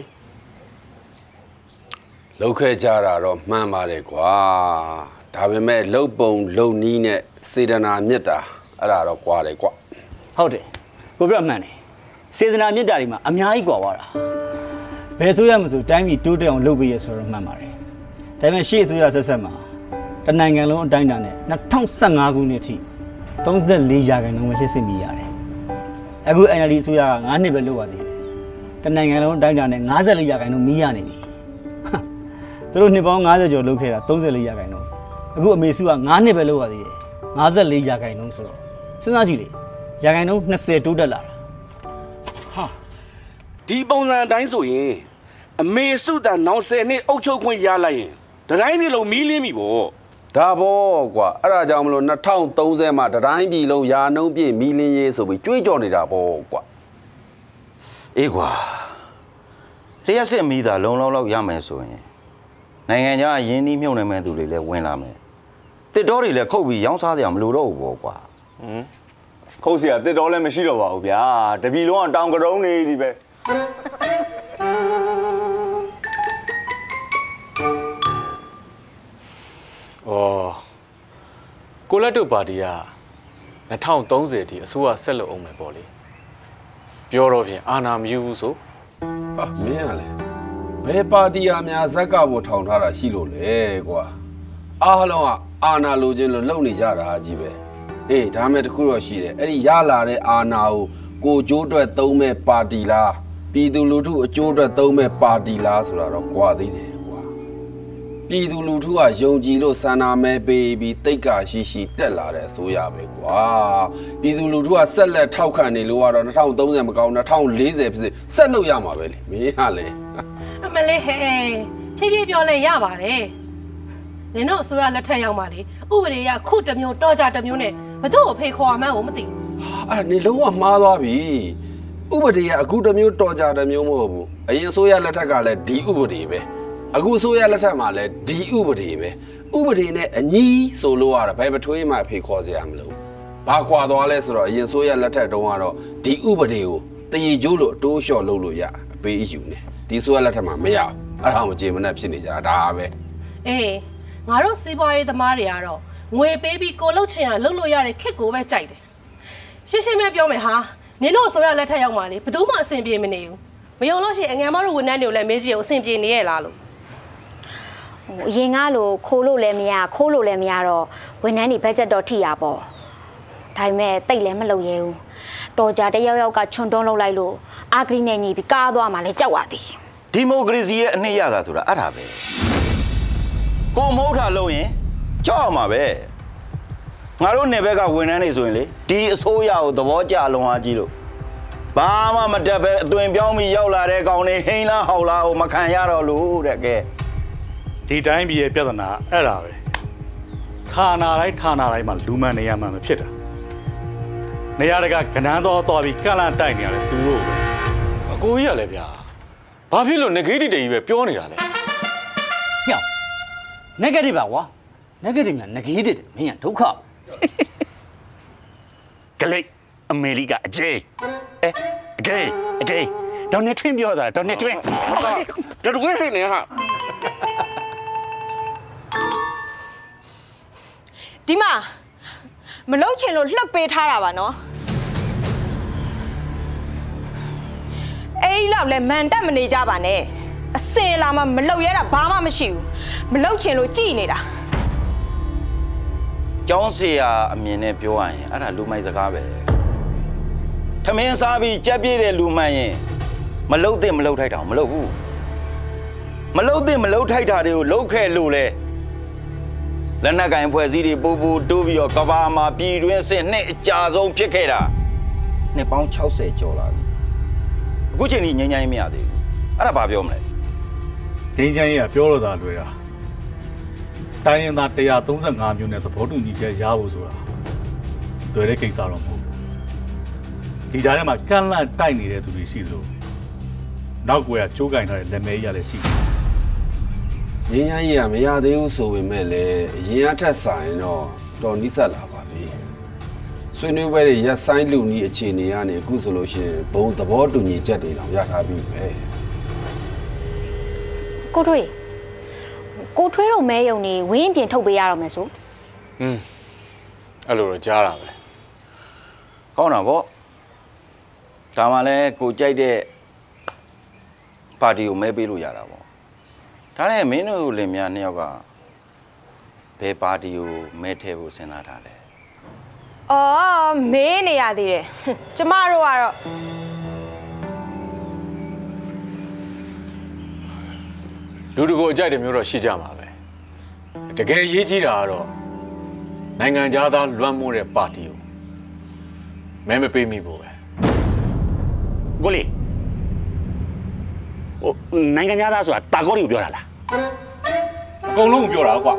လုပ်ခဲ့ကြတာတော့မှန်ပါတယ်ကွာဒါပေမဲ့လုံပုံလုံနီးနဲ့စေတနာမြတ်တာအဲ့ဒါတော့ကွာတယ်ကွာဟုတ်တယ်ကိုပြောမှန်တယ်စေတနာမြတ်တာတွေမှာအများကြီးကွာသွားတာဘယ်ဆိုရမဆိုတိုင်းပြည်တိုးတက်အောင်လုပ်ပေးရဆိုတော့မှန်ပါတယ်ဒါပေမဲ့ရှေ့ဆိုရဆက်ဆက်မှာတနိုင်ငံလုံးအတိုင်းအတာနဲ့2015ခုနှစ်အထိ34%ပဲလျှစ်စစ်မိရတယ်အခု NLD အစိုးရက9နှစ်ပဲလုပ်ရသေးတယ်တနိုင်ငံလုံးအတိုင်းအတာနဲ့54%မိရနေပြီသူတို့နှစ်ပေါင်း90ကျော်လုပ်ခဲ့တာ34%အခုအမေစုက9နှစ်ပဲလုပ်ရသေးတယ်54%ဆိုတော့စဉ်းစားကြည့်လေရာခိုင်နှုန်း20တိုးတက်လာတာဟာဒီပုံစံအတိုင်းဆိုရင်အမေစုတန်နောက်10နှစ်အုပ်ချုပ်ခွင့်ရလိုက်ရင်တတိုင်းပြည်လုံးမီးလင်းပြီပေါ့ဒါပေါ့ကွာအဲ့ဒါကြောင့်မလို့2030မှာတတိုင်းပြည်လုံးရာနှုန်းပြည့်မီးလင်းရေးဆိုပြီးကြွေးကြော်နေတာပေါ့ကွာအေးကွာလျှက်စစ်မီးသာလုံလောက်ရမယ်ဆိုရင်နိုင်ငံခြားရင်းနှီးမြှုပ်နှံမဲ့သူတွေလည်းဝင်လာမယ်တစ်တော်တွေလည်းခုတ်ပြီးရောင်းစားကြမလို့တော့ဘူးပေါ့ကွာခုတ်เสียတစ်တော်လည်းမရှိတော့ပါဘူးဗျာတပီလုံးကတောင်ကရုံးနေဒီပဲကိုလက်တို့ပါတီက2030ထိအစိုးရဆက်လုပ်အောင်မယ်ပေါ့လေပြောတော့ဖြင့်အာဏာမယူဘူးဆိုမင်းကလည်းဘယ်ပါတီအများဇက်ကပေါ်ထောင်ထားတာရှိလို့လဲကွာအားလုံးကအာဏာလိုချင်လို့လုပ်နေကြတာကြီးပဲအေးဒါမဲ့တခုတော့ရှိတယ်အဲ့ဒီရလာတဲ့အာဏာကိုကျိုးအတွက်သုံးမဲ့ပါတီလားပြည်သူလူထုအကျိုးအတွက်သုံးမဲ့ပါတီလားဆိုတာတော့ကြွားသေးတယ်ပြည်သူလူထုကယုံကြည်လို့ဆန္ဒမဲပေးပြီးတိတ်ကာရှိရှိတက်လာတဲ့အစိုးရပဲကွာပြည်သူလူထုကဆက်လက်ထောက်ခံနေလို့ကတော့2030မကောင်း2040ဖြစ်ဆက်လုပ်ရမှာပဲလေမင်းကလေအမလေးဟဲ့ဖြည်းဖြည်းပြောလဲရပါတယ်နင်တို့အစိုးရလက်ထက်ရောက်မှလေဥပဒေရခုတစ်မျိုးတော့ကြတစ်မျိုးနဲ့ဘသူ့ကိုဖိတ်ခေါ်မှန်းကိုမသိဘူးအဲ့နေလုံးဝမှားသွားပြီဥပဒေရအခုတစ်မျိုးတော့ကြတစ်မျိုးမဟုတ်ဘူးအရင်အစိုးရလက်ထက်ကလည်းဒီဥပဒေပဲအခုဆိုရလက်ထက်မှာလည်းဒီဥပဒေပဲဥပဒေနဲ့အညီဆိုလို့ရတာဘယ်ပထွေးမှဖေခေါ်စရာမလိုဘာခွာသွားလဲဆိုတော့အရင်ဆိုရလက်ထက်တုန်းကတော့ဒီဥပဒေကိုတရေကျိုးလို့အတိုးလျှော့လုပ်လို့ရအပေးအယူနဲ့ဒီဆိုရလက်ထက်မှာမရဘူးအဲ့ဒါမှကြေမနဲ့ဖြစ်နေကြတာဒါပဲအေးငါတို့စီးပွားရေးသမားတွေကတော့ငွေပေးပြီးကိုလှုပ်ချင်ရလှုပ်လို့ရတဲ့ခက်ကိုပဲကြိုက်တယ်ရှင်းရှင်းပဲပြောမယ်ဟာနင်တို့အစိုးရလက်ထက်ရောက်မှလေဘယ်သူမှအဆင်ပြေမနေဘူးမယုံလို့ရှိရင်အငယ်မတို့ဝန်ထမ်းတွေကိုလည်းမေးကြည့်အောင်အဆင်ပြေနေရဲ့လားလို့အရင်ကလို့ခိုးလို့လည်းမရခိုးလို့လည်းမရတော့ဝန်ထမ်းတွေဘတ်ဂျက်တော့ထိရပေါ့ဒါပေမဲ့တိတ်လည်းမလုပ်ရဲဘူးတော်ကြတယောက်ယောက်ကချွန်တွန်းလုပ်လိုက်လို့အာဂရီနဲ့ညီပြီးကားသွားမှလည်းကြောက်ရသည်ဒီမိုကရေစီရဲ့အနှစ်ရတာဆိုတာအဲ့ဒါပဲကိုမဟုတ်တာလို့ရင်ကြောက်ရမှာပဲငါတို့နေဘက်ကဝန်ထမ်းတွေဆိုရင်လေဒီအစိုးရကိုသဘောကျလွန်အားကြီးလို့ဘာမှမတက်ပဲအသွင်ပြောင်းပြီးရောက်လာတဲ့ကောင်တွေဟိန်းလားဟောက်လားဟိုမခံရတော့လို့တဲ့ကဲဒီတိုင်းပြည်ရဲ့ပြဿနာအဲ့ဒါပဲဌာနတိုင်းမှာလူမှန်နေရမှမဖြစ်တာနေရာတကကဏ္ဍသွားပြီးကန့်လန့်တိုက်နေရတယ်သူတို့ပဲအကိုကြီးရလဲဗျာဘာဖြစ်လို့ negative တွေကြီးပဲပြောနေတာလဲညောင် negative ပါကွာ negative က negative မင်းကဒုက္ခကလေးအမေရိကအကျေအဂေးဒေါ်နေထွင်းပြောတာဒေါ်နေထွင်းဒေါ်ထွင်းစနေဟာဒီမှာမလုပ်ချင်လို့လှုပ်ပေးထားတာပါနော်အဲ့လောက်လဲမန်တက်မနေကြပါနဲ့အစင်လာမှမလုပ်ရတာဘာမှမရှိဘူးမလုပ်ချင်လို့ကြည်နေတာကျောင်းဆရာအမြင်နဲ့ပြောရရင်အဲ့ဒါလူမိုက်စကားပဲထမင်းစားပြီးကြက်ပြေးတဲ့လူမှန်ရင်မလုပ်သင့်မလုပ်ထိုက်တာမလုပ်ဘူးမလုပ်သင့်မလုပ်ထိုက်တာတွေကိုလုပ်ခဲ့လို့လဲလက်နက်ကင်ဖွဲ့စည်းတွေပူပူတိုးပြီးတော့ကဘာမှာပြည်တွင်းစစ်နှစ်အကြာဆုံးဖြစ်ခဲ့တာနှစ်ပေါင်း60ကျော်လာပြီအခုချိန်ကြီးငြိမ်းချမ်းရေးမရသေးဘူးအဲ့ဒါဘာပြောမလဲငြိမ်းချမ်းရေးကပြောလို့သာလွယ်တာတိုင်းရင်းသား135မျိုးနဲ့သဘောတူညီချက်ရဖို့ဆိုတာတွေ့တဲ့ကိစ္စတော့မဟုတ်ဘူးဒီကြားထဲမှာကန့်လန့်တိုက်နေတဲ့သူတွေရှိသလိုနောက်ကွယ်ကကြိုးကင်ထားတဲ့လက်မဲကြီးရလည်းရှိတယ်ငင်းရမရသေးဘူးဆိုပေမဲ့လည်းအရင်အထက်ဆိုင်တော့တော်နီးစက်လာပါပြီဆွေးနွေးပွဲတွေရက်ဆိုင်လူနီးအခြေအနေကနေအခုဆိုလို့ရှိရင်ဘုံသဘောတူညီချက်တွေတော့ရထားပြီပဲကိုထွေးတို့မဲယုံနေဝင်းပြင်ထုတ်ပေးရတော့မယ်ဆိုအဲ့လိုတော့ကြားတာပဲကောင်းတာဗောဒါမှလည်းကိုကြိုက်တဲ့ပါတီကိုမဲပေးလို့ရတာဗောဒါနဲ့မင်းတို့လင်များနှစ်ယောက်ကဘယ်ပါတီကိုမဲထည့်ဖို့စဉ်းစားထားလဲအော်မေးနေရသေးတယ်ကျမတို့ကတော့လူတကိုအကြိုက်တဲ့မျိုးတော့ရှိကြမှာပဲတကယ်ရေးကြီးတာကတော့နိုင်ငံသားလွှမ်းမိုးတဲ့ပါတီကိုမဲမပေးမိဘူးပဲကိုလေးဟိုနိုင်ငံသားဆိုတာတာကောတွေကိုပြောတာလားအကုန်လုံးကိုပြောတာကွာ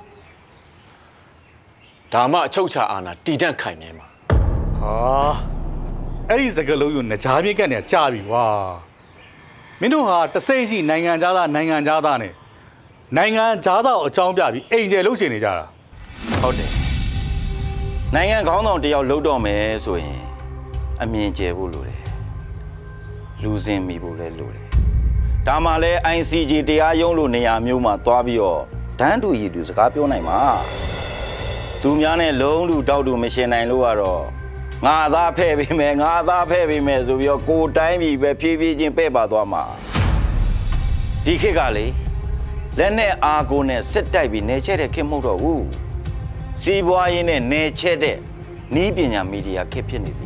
ဒါမှအချုပ်ချာအာဏာတည်တံ့ခိုင်မြဲမှာဟာအဲ့ဒီစကားလုံးကိုနကြားပြစ်ကနေကြာပြီကွာမင်းတို့ဟာတစိမ့်ရှိနိုင်ငံသားနဲ့နိုင်ငံသားကိုအကြောင်းပြပြီးအိမ်ကျယ်လှုပ်ရှင်နေကြတာဟုတ်တယ်နိုင်ငံခေါင်းဆောင်တယောက်လှုပ်တော့မယ်ဆိုရင်အမြင်ကျယ်ဖို့လိုတယ်လူစင်မိဖို့လည်းလိုတယ်ဒါမှလည်း ICJ တရားရုံးလိုနေရာမျိုးမှာသွားပြီးတော့ဒန်းတူရည်သူစကားပြောနိုင်မှာသူများနဲ့လုံးလူတောက်တူမရှင်နိုင်လို့ကတော့ငါသားဖဲ့ပေးမယ်ဆိုပြီးတော့ကိုတိုင်းပြည်ပဲဖြည်းဖြည်းချင်းပဲ့ပါသွားမှာဒီခေတ်ကလေလက်နဲ့အာကိုနဲ့စစ်တိုက်ပြီးနေချက်တဲ့ခေတ်မဟုတ်တော့ဘူးစီးပွားရေးနဲ့နေချက်တဲ့နီးပညာမီဒီယာခေတ်ဖြစ်နေပြီ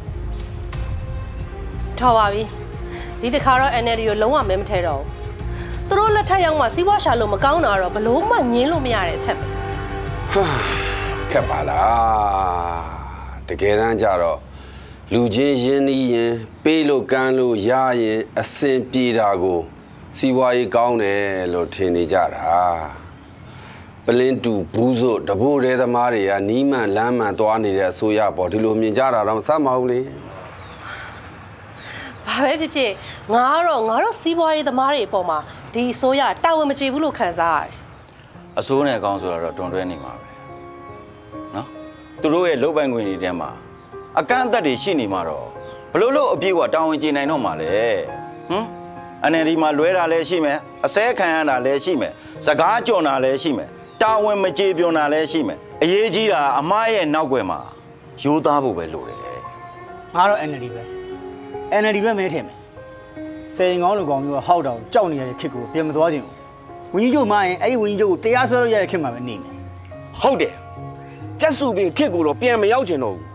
ထောက်ပါပြီဒီတစ်ခါတော့ NLD ကိုလုံးဝမဲမထဲတော့ဘူးသူတို့လက်ထက်ရောက်မှစီးပွားရှာလို့မကောင်းတာတော့ဘလို့မှညင်းလို့မရတဲ့အချက်ပဲခက်ပါလားတကယ်တမ်းကျတော့လူချင်းရင်းနှီးရင်ပေးလို့ကမ်းလို့ရရင်အစင်ပြေတာကိုစီးပွားရေးကောင်းတယ်လို့ထင်နေကြတာပလင်းတူဘူးစို့တဘိုးရဲသမားတွေကနီးမှန်လမ်းမှန်သွားနေတဲ့အစိုးရပေါ့ဒီလိုမြင်ကြတာတော့စမ်းမဟုတ်လေဘာပဲဖြစ်ဖြစ်ငါတို့စီးပွားရေးသမားတွေအပေါ်မှာဒီအစိုးရတာဝန်မကျေဘူးလို့ခံစားရတယ်အစိုးနဲ့ကောင်းဆိုတာတော့တွန်တွဲနေမှာပဲနော်သူတို့ရဲ့လုပ်ပိုင်ခွင့်တွေထဲမှာအကန့်အသတ်တွေရှိနေမှာတော့ဘလို့အပြည့်ကတာဝန်ကျေနိုင်တော့မှာလေNLD မှာလွဲတာလည်းရှိမယ်အစဲခံရတာလည်းရှိမယ်စကားကြော်တာလည်းရှိမယ်တာဝန်မကျေပြွန်တာလည်းရှိမယ်အရေးကြီးတာအမားရဲ့နောက်ွယ်မှာရိုးသားဖို့ပဲလိုတယ်ငါတော့ NLD ပဲမဲထည့်မယ်စိန်ကောင်းလူကောင်းမျိုးဟောက်တောင်ကြောက်နေရတဲ့ခစ်ကိုပြန်မသွားခြင်းဝင်းကြီးချုပ်မရင်အဲ့ဒီဝင်းကြီးချုပ်ကိုတရားစွဲလို့ရတဲ့ခစ်မှာပဲနေမယ်ဟုတ်တယ်ကျက်စုပင်ခစ်ကိုတော့ပြန်မရောက်ချင်တော့ဘူး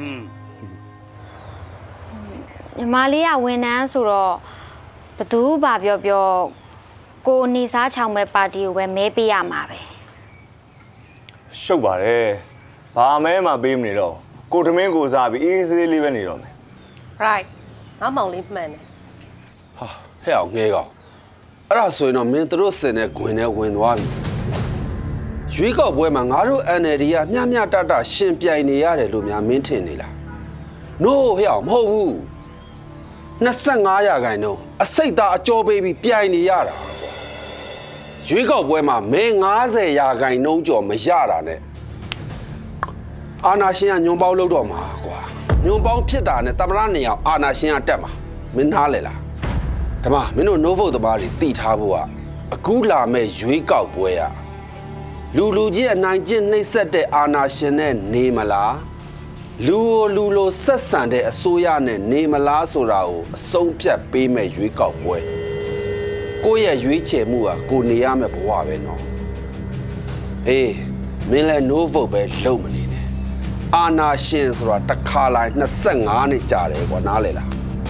ညီမလေးကဝန်ထမ်းဆိုတော့ဘသူဘာပြောကိုနေစားချောင်မဲ့ပါတီကိုပဲမဲပေးရမှာပဲရှုပ်ပါတယ်ဘာမဲမှပေးမနေတော့ကိုထမင်းကိုစားပြီးအေးဆေးလေးပဲနေတော့မယ် right ငါမောင်လေးမှန်တယ်ဟာဟဲ့အောင်ငဲကောင်အဲ့ဒါဆိုရင်တော့မင်းတို့စင်နဲ့ဂွင်နဲ့ဝင်သွားပြီရွေးကောက်ပွဲမှာငါတို့ NLD ကမျှတတရှင်ပြိုင်နေရတယ်လို့များမင်းထင်နေလား no ဟဲ့အောင်မဟုတ်ဘူး25ရာခိုင်နှုန်းအစိတ်သားအကျော်ပေးပြီးပြိုင်နေရတာကွာရွေးကောက်ပွဲမှာမဲ90ရာခိုင်နှုန်းကျော်မရတာနဲ့အာနာရှင်ကညွန်ပေါင်းလုပ်တော့မှာကွာညွန်ပေါင်းဖြစ်တာနဲ့တမရနေအောင်အာနာရှင်ကတက်မှာမင်းနားလေလားဓမ္မမင်းတို့ no vote သမားတွေတိထားဖို့ကအခုလာမဲ့ရွေးကောက်ပွဲကလူကြီးအနိုင်ကျင့်နှိပ်စက်တဲ့အာနာရှင်နဲ့နေမလားလူလိုဆက်ဆံတဲ့အစိုးရနဲ့နေမလားဆိုတာကိုအဆုံးဖြတ်ပေးမဲ့ရွေးကောက်ပွဲကိုယ့်ရဲ့ရွေးချယ်မှုကကိုနေရမယ့်ဘဝပဲနော်အေးမင်းလည်း no vote ပဲလုပ်မနေနဲ့အာနာရှင်ဆိုတာတစ်ခါလိုက်25နှစ်ကြာတယ်ကွာနားလေလား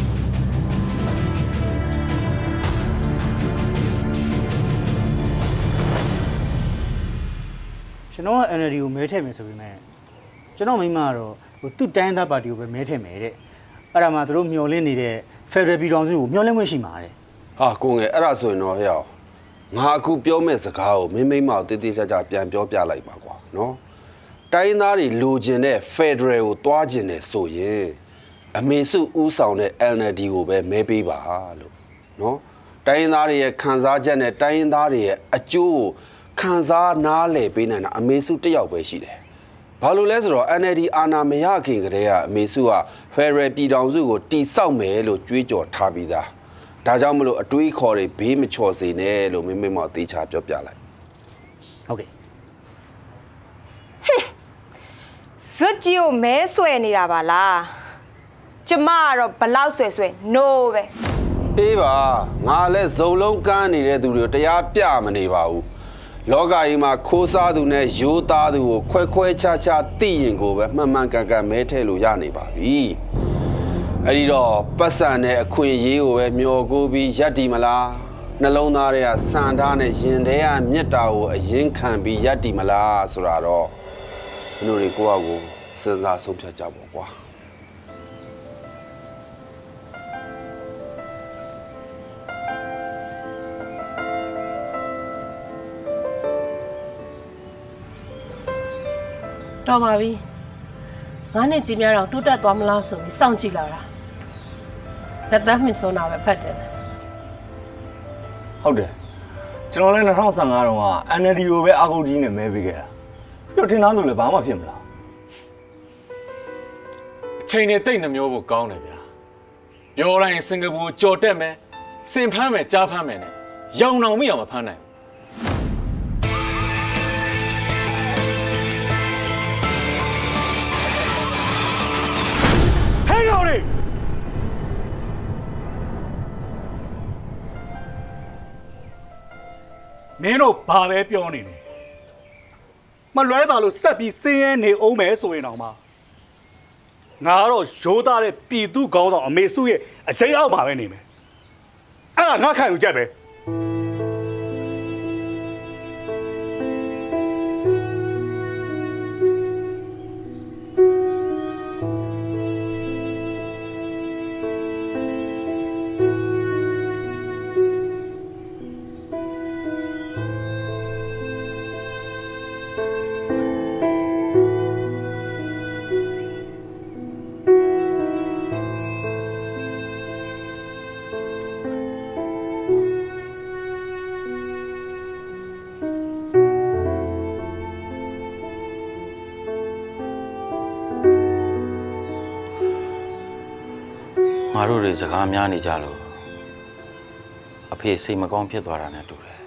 ကျွန်တော်က NLD ကိုမဲထည့်မယ်ဆိုပေမဲ့ကျွန်တော်မိမကတော့သူ့တိုင်းသားပါတီကိုပဲမဲထည့်မယ်တဲ့အဲ့ဒါမှသူတို့မျှော်လင့်နေတဲ့ Federal ပြည်ထောင်စုကိုမျှော်လင့်ခွင့်ရှိမှာတဲ့ဟာကိုငယ်အဲ့ဒါဆိုရင်တော့ဟဲ့ငါအခုပြောမဲ့စကားကိုမိမောက်တေးသေးချာချာပြန်ပြောပြလိုက်ပါကွာနော်တိုင်းသားတွေလိုချင်တဲ့ Federal ကိုတွားချင်တယ်ဆိုရင်အမေစုဦးဆောင်တဲ့ NLD ကိုပဲမဲပေးပါလို့နော်တိုင်းသားတွေရဲ့ခံစားချက်နဲ့တိုင်းသားတွေရဲ့အကျိုးကိုခံစားနားလည်ပေးနိုင်တာအမေစုတစ်ယောက်ပဲရှိတယ်ဘာလို့လဲဆိုတော့ NLD အာဏာမရခင်ကတည်းကအမေစုက Federal ပြည်ထောင်စုကိုတိဆောက်မယ်လို့ကြွေးကြော်ထားပြီးသားဒါကြောင့်မလို့အတွေးခေါ်တွေဘေးမချော်စေနဲ့လို့မိမောက်တေချာပြောပြလိုက်ဟုတ်ကဲ့ဇွတ်ကြီးကိုမဲဆွဲနေတာပါလားကျမကတော့ဘလောက်ဆွဲ no ပဲအေးပါငါလည်းဇုံလုံးကန်းနေတဲ့သူတွေကိုတရားပြမနေပါဘူးလောကကြီးမှာခိုးစားသူနဲ့ရိုးသားသူကိုခွဲခြားခြားသိရင်ကိုပဲမှန်မှန်ကန်ကန်မဲထည့်လို့ရနေပါပြီအဲ့ဒီတော့ပတ်စံနဲ့အခွင့်အရေးကိုပဲမျှော်ကိုပြီးရပ်တည်မလားနှလုံးသားတွေကစံထားနဲ့ရင်ထဲကမြတ်တာကိုအရင်ခံပြီးရပ်တည်မလားဆိုတာတော့ဘယ်လိုတွေကိုယ့်အကိုစဉ်းစားဆုံးဖြတ်ကြပါကွာတော်ပါပြီငါနဲ့ကြီးများတော့တိုးတက်သွားမလားဆိုပြီးစောင့်ကြည့်လာတာသက်သက်မင်းစွန်းတာပဲဖတ်တယ်ဟုတ်တယ်ကျွန်တော်လည်း2015တုန်းက NLD ကိုပဲအာဂုတ်ကြီးနဲ့မဲပေးခဲ့တာပြီးတော့ထင်သားဆိုလည်းဘာမှဖြစ်မလားအချိန်နဲ့တိတ်နှမျိုးဖို့ကောင်းတယ်ဗျာပြောလိုက်ရင်စင်ကာပူကြော်တက်မယ်စင်ဖမ်းမယ်ကြားဖမ်းမယ်နဲ့ရောင်အောင်မရအောင်မဖမ်းနိုင်မင်းတို့ဘာပဲပြောနေလဲမလွဲတာလို့ဆက်ပြီးစင်းရဲနေအောင်မယ်ဆိုရင်တော့မှငါကတော့ရိုးသားတဲ့ပြည်သူကောင်းဆောင်အမေစုရဲ့အစိမ်းအောက်မှာပဲနေမယ်အဲ့ဒါငါခံယူချက်ပဲငါတို့တွေစကားများနေကြလို့အဖေစိတ်မကောင်းဖြစ်သွားတာနဲ့တူတယ်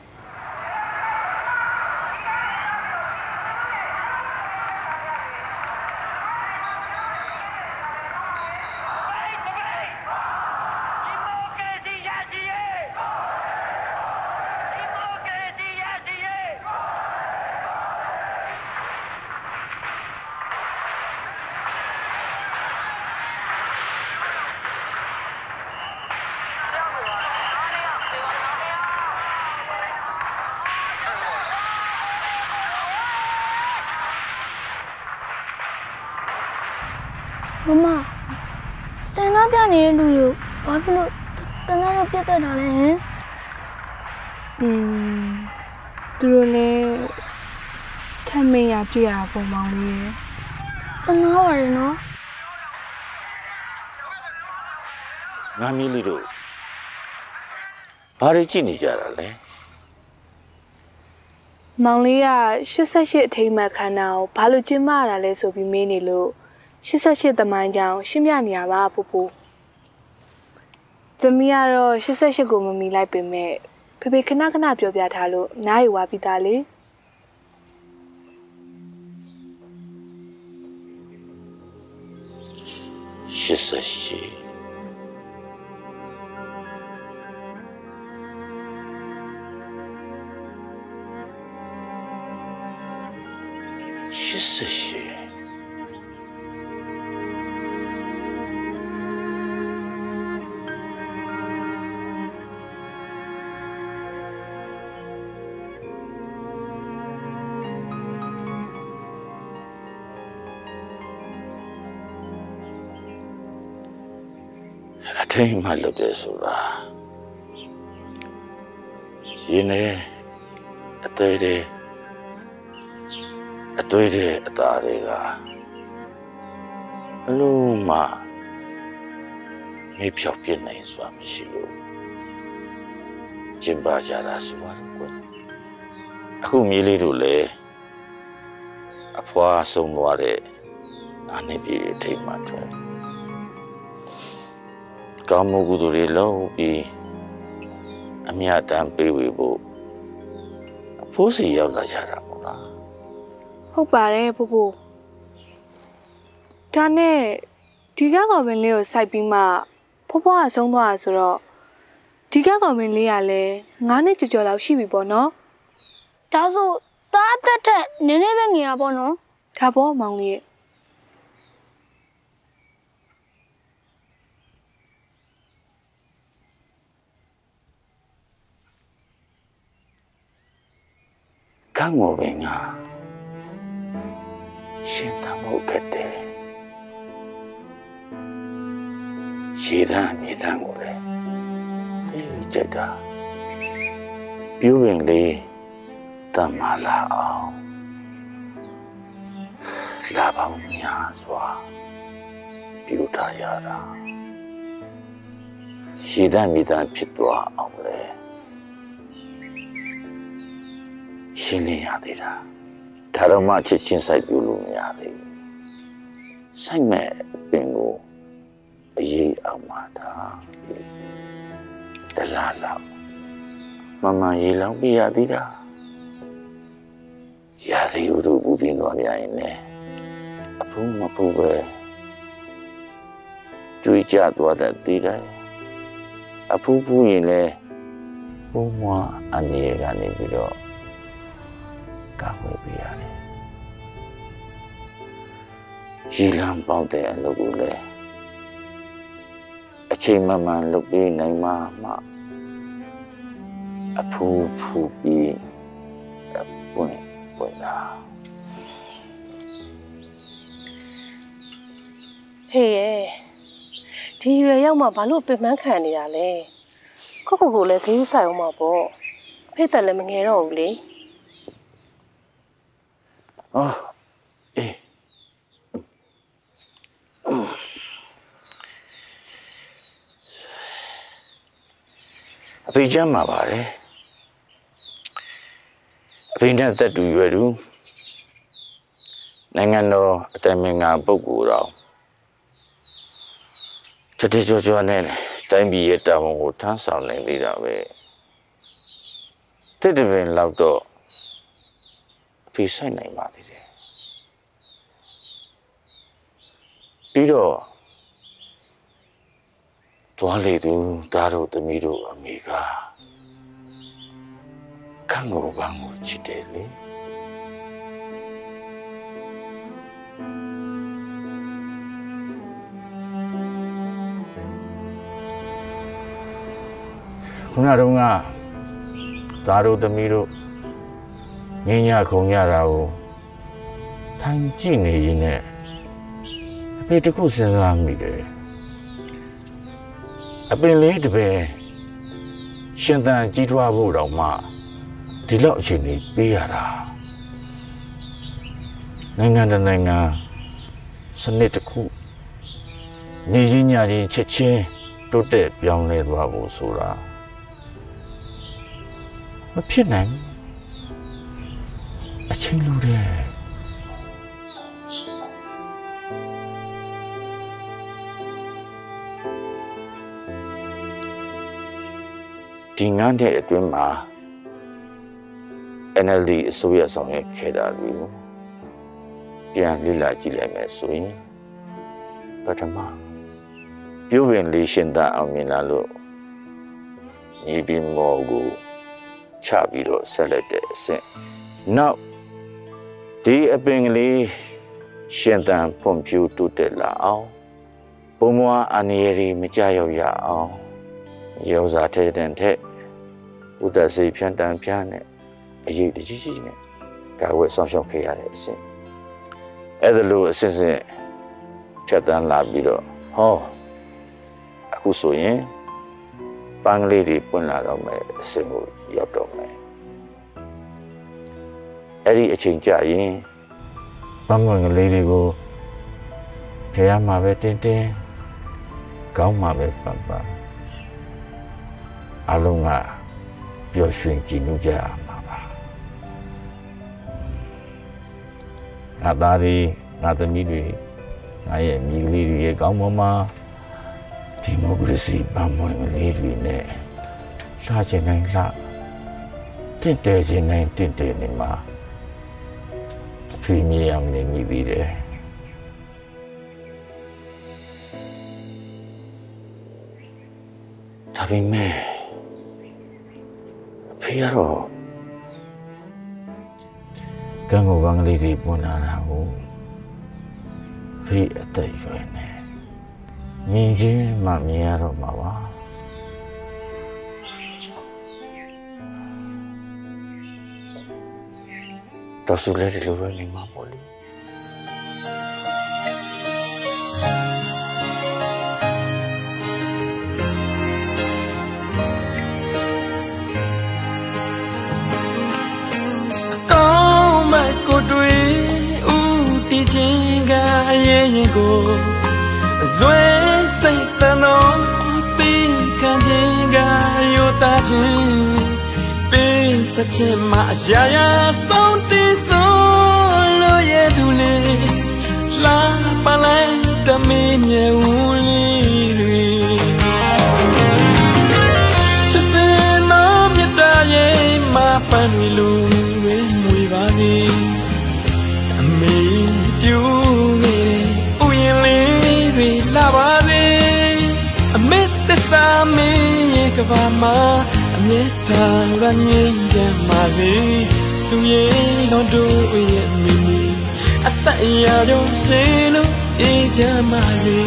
မမစံနာပြနေတဲ့လူတွေဘာဖြစ်လို့တနာနဲ့ပြတ်တက်တာလဲဟင်သူတို့လည်းထမင်းရပြရတာပုံမောင်လေးရဲ့တနာပါတယ်နော်ငါမီးလေးတို့ဘာတွေကြည့်နေကြတာလဲမောင်လေးက88အထိမ်းအမှတ်ခန်းနာကိုဘာလို့ကျင်းပရတာလဲဆိုပြီးမေးနေလို့88သမိုင်းကြောင်ရှင်းပြနေရပါပူပူသမီးကတော့88ကိုမမီလိုက်ပေမဲ့ဖေဖေခဏခဏပြောပြထားလို့နားယူသွားပြီးသားလေ 88အထိမ်းမှလုပ်တယ်ဆိုတာရရင်နဲ့အသေးတဲ့အသားတွေကဘလို့မှမေးဖြောက်ပြနိုင်စွာမရှိလို့ကျင်းပါကြတာဆိုပါတော့ကွယ်အခုမြေးလေးတို့လည်းအဖွာဆုံးသွားတဲ့အားနေပြီအထိတ်မှထွက်ကောင်းမှုကုသိုလ်တွေလုံးပြီးအမြတ်တမ်းပေးဝေဖို့အဖိုးစီရောက်လာကြတာပေါ့လားဟုတ်ပါတယ်ဖိုးဖိုးဒါနဲ့ဒီကကောင်မင်းလေးကိုစိုက်ပြီးမှဖိုးဖွားကဆုံးသွားတာဆိုတော့ဒီကကောင်မင်းလေးကလည်း9နှစ်ကျော်လောက်ရှိပြီပေါ့နော်ဒါဆိုတားတက်တက်နည်းနည်းပဲငင်တာပေါ့နော်ဒါပေါ့မောင်လေးရဲ့ကောင်းမို့ပင်ကရှင်တမို့ခဲ့တယ်ရှည်သားမြေသားကိုလေသိကြတာပြိုးပင်လေးတမလာအောင်လာပေါင်းများစွာပြိုထားရတာရှည်သားမြေသားဖြစ်သွားအောင်လေရှင်းလင်းရသေးတာဒါတော့မှချစ်ချင်းစိုက်ပြလို့မရသေးဘူးစိုက်မဲ့ပင်ကိုအရေးအောင်မှတာတလားလောက်မမရေလောင်းပြရသေးတာရာသီဥတုပူပြင်းသွားကြရင်လည်းအဖုံးမဖူးပဲကျွေးကြသွားတဲ့သေးတယ်အဖူးဖူးရင်လည်းဘုံမအနေကနေပြီးတော့ကာကွယ်ပေးရတယ်ရီလံပေါက်တဲ့အလုပ်ကိုလည်းအချိန်မှန်လုပ်ပေးနိုင်မှအဖူးဖူးပြီးပွင့်လာဖေးရဲ့ဒီရွယ်ရောက်မှဘာလို့ပင်ပန်းခံနေတာလဲကိုလည်းခရူးဆိုင်အောင်မှာပေါ့ဖေးတက်လည်းမငယ်တော့ဘူးလေအော်အေးအဖေချမ်းမှာပါတယ်အဖေနဲ့သက်တူရွယ်သူနိုင်ငံတော်အတိုင်ပင်ခံပုဂ္ဂိုလ်တော်တတိကျော်ကျော်နဲ့တိုင်းပြည်ရဲ့တာဝန်ကိုထမ်းဆောင်နိုင်သေးတာပဲတစ်တပင်လောက်တော့အဖေဆိုင်နိုင်ပါသေးတယ်ပြီးတော့သွားလေသူသားတို့သမီးတို့အမေကခန့်ကိုပန်းကိုချစ်တယ်လေခုနကတော့သားတို့သမီးတို့ငင်းညခုံရတာကိုထိုင်ကြည့်နေရင်နဲ့အဖေတခုစဉ်းစားမိတယ်အပင်လေးတစ်ပင်ရှင်သန်ကြီးထွားဖို့တော့မှဒီလောက်အချိန်လေးပေးရတာနိုင်ငံတနိုင်ငံစနစ်တစ်ခုနေရင်းညချင်းချက်ချင်းတိုးတက်ပြောင်းလဲသွားဖို့ဆိုတာမဖြစ်နိုင်အချိန်လိုတယ်ဒီ9နှစ်အတွင်းမှာ NLD အစိုးရဆောင်ရွက်ခဲ့တာတွေကိုပြန်လေ့လာကြည့်လိုက်မယ်ဆိုရင်ပထမပြိုးပင်လေးရှင်သာအောင်မြင်လာလို့ညီပင်မော်ကိုချပြီးတော့ဆက်လက်တဲ့အဆင့်နောက်ဒီအပင်ကလေးရှင်သန်ဖွံ့ဖြိုးတိုးတက်လာအောင်ဘုံမွားအန္တရာယ်တွေမကြရောက်ရအောင်ရောစားတဲ့တဲ့ဥဒ္ဒစိတ်ဖြန့်တန်ဖြန့်နဲ့အရေးတကြီးကြီးနဲ့ကာဝယ်ဆောင်ရှောက်ခဲ့ရတဲ့အဆင့်အဲ့ဒါလို့အစစ်စစ်ဖြတ်တန်းလာပြီးတော့ဟောအခုဆိုရင်ပန်းကလေးတွေပွင့်လာတော့မယ်အစင်ကိုရောက်တော့မယ်အဲ့ဒီအချိန်ကြရင်ပန်းပွင့်ကလေးတွေကိုဖျားမှာပဲတင်းတင်းကောင်းမှာပဲပန်းပန်းအလုံးကပျော်ရွှင်ကြည်နူးကြမှာပါငါသားတွေငါသမီးတွေငါရဲ့မိကလေးတွေရဲ့ကောင်းပေါ်မှာဒီမိုကရေစီပန်းပွင့်ကလေးတွေနဲ့လှချင်တိုင်းလှတင့်တယ်ခြင်းတိုင်းတင့်တယ်နေမှာအဖေမြေအောင်နေမိသေးတယ်ဒါပေမဲ့အဖေကတော့ကံကိုပန်းကလေးတွေပွင့်လာတာကိုဖေးအသက်ရွယ်နေမြင်ချင်းမှမြင်ရတော့မှာပါတော်စုလည်းဒီလိုပဲနေမှာပေါ့လေကောင်းမဲ့ကိုတွေ့ဦးတည်ခြင်းကအရင်ရင်ကိုဇွဲစိတ်တလုံးပြီးခံခြင်းကရောတာခြင်းပေးစချင်မှအရာရာဆုံးတင်စိုးလို့ရတူလေလာပါလိုက်တမင်းမြေဦးလေးတွေတစင်မမြတ်တာရဲ့မပန်းတွေလိုတွေမွေပါစေအမေပြူနေဥယျာဉ်လေးတွေလာပါစေအမေသစ္စာမင်းရဲ့ကဘာမှာအမြဲတမ်းရငြိမ်းချမ်းပါစေသူရဲ့တော်တို့ရဲ့မိမိအသက်အရာကြောင့်ရှင်လို့အေးချမ်းပါစေ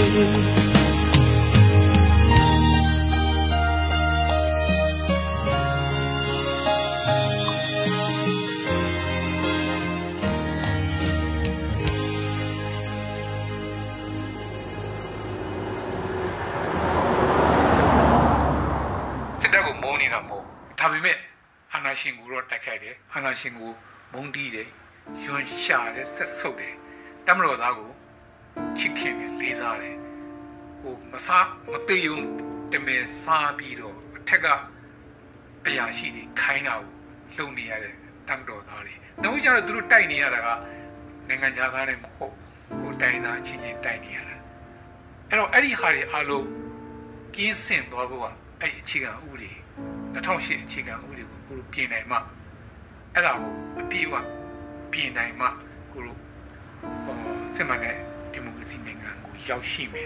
ဒါပေမဲ့အာနာရှင်ကိုတော့တိုက်ခိုက်တယ်အာနာရှင်ကိုမုန်းတီးတယ်ယွန်းရှာတယ်ဆက်ဆုပ်တယ်တမတော်သားကိုချစ်ခင်တယ်လေးစားတယ်ဟိုမစားမသေးုံတမင်စားပြီးတော့အထက်ကအရာရှိတွေခိုင်းတာကိုလုံနေရတဲ့တမတော်သားတွေနောက်ကျတော့သူတို့တိုက်နေရတာကနိုင်ငံခြားသားတွေမဟုတ်ဟိုတိုင်းသားချင်းချင်းတိုက်နေရတာအဲ့တော့အဲ့ဒီဟာတွေအားလုံးကင်းစင်သွားဖို့ကအဲ့အခြေခံဥပဒေ2008အခြေခံဥပဒေကိုကိုပြင်နိုင်မှအဲ့ဒါကိုအပြည့်အဝပြင်နိုင်မှကိုစစ်မှန်တဲ့ဒီမိုကရေစီနိုင်ငံကိုရောက်ရှိမယ်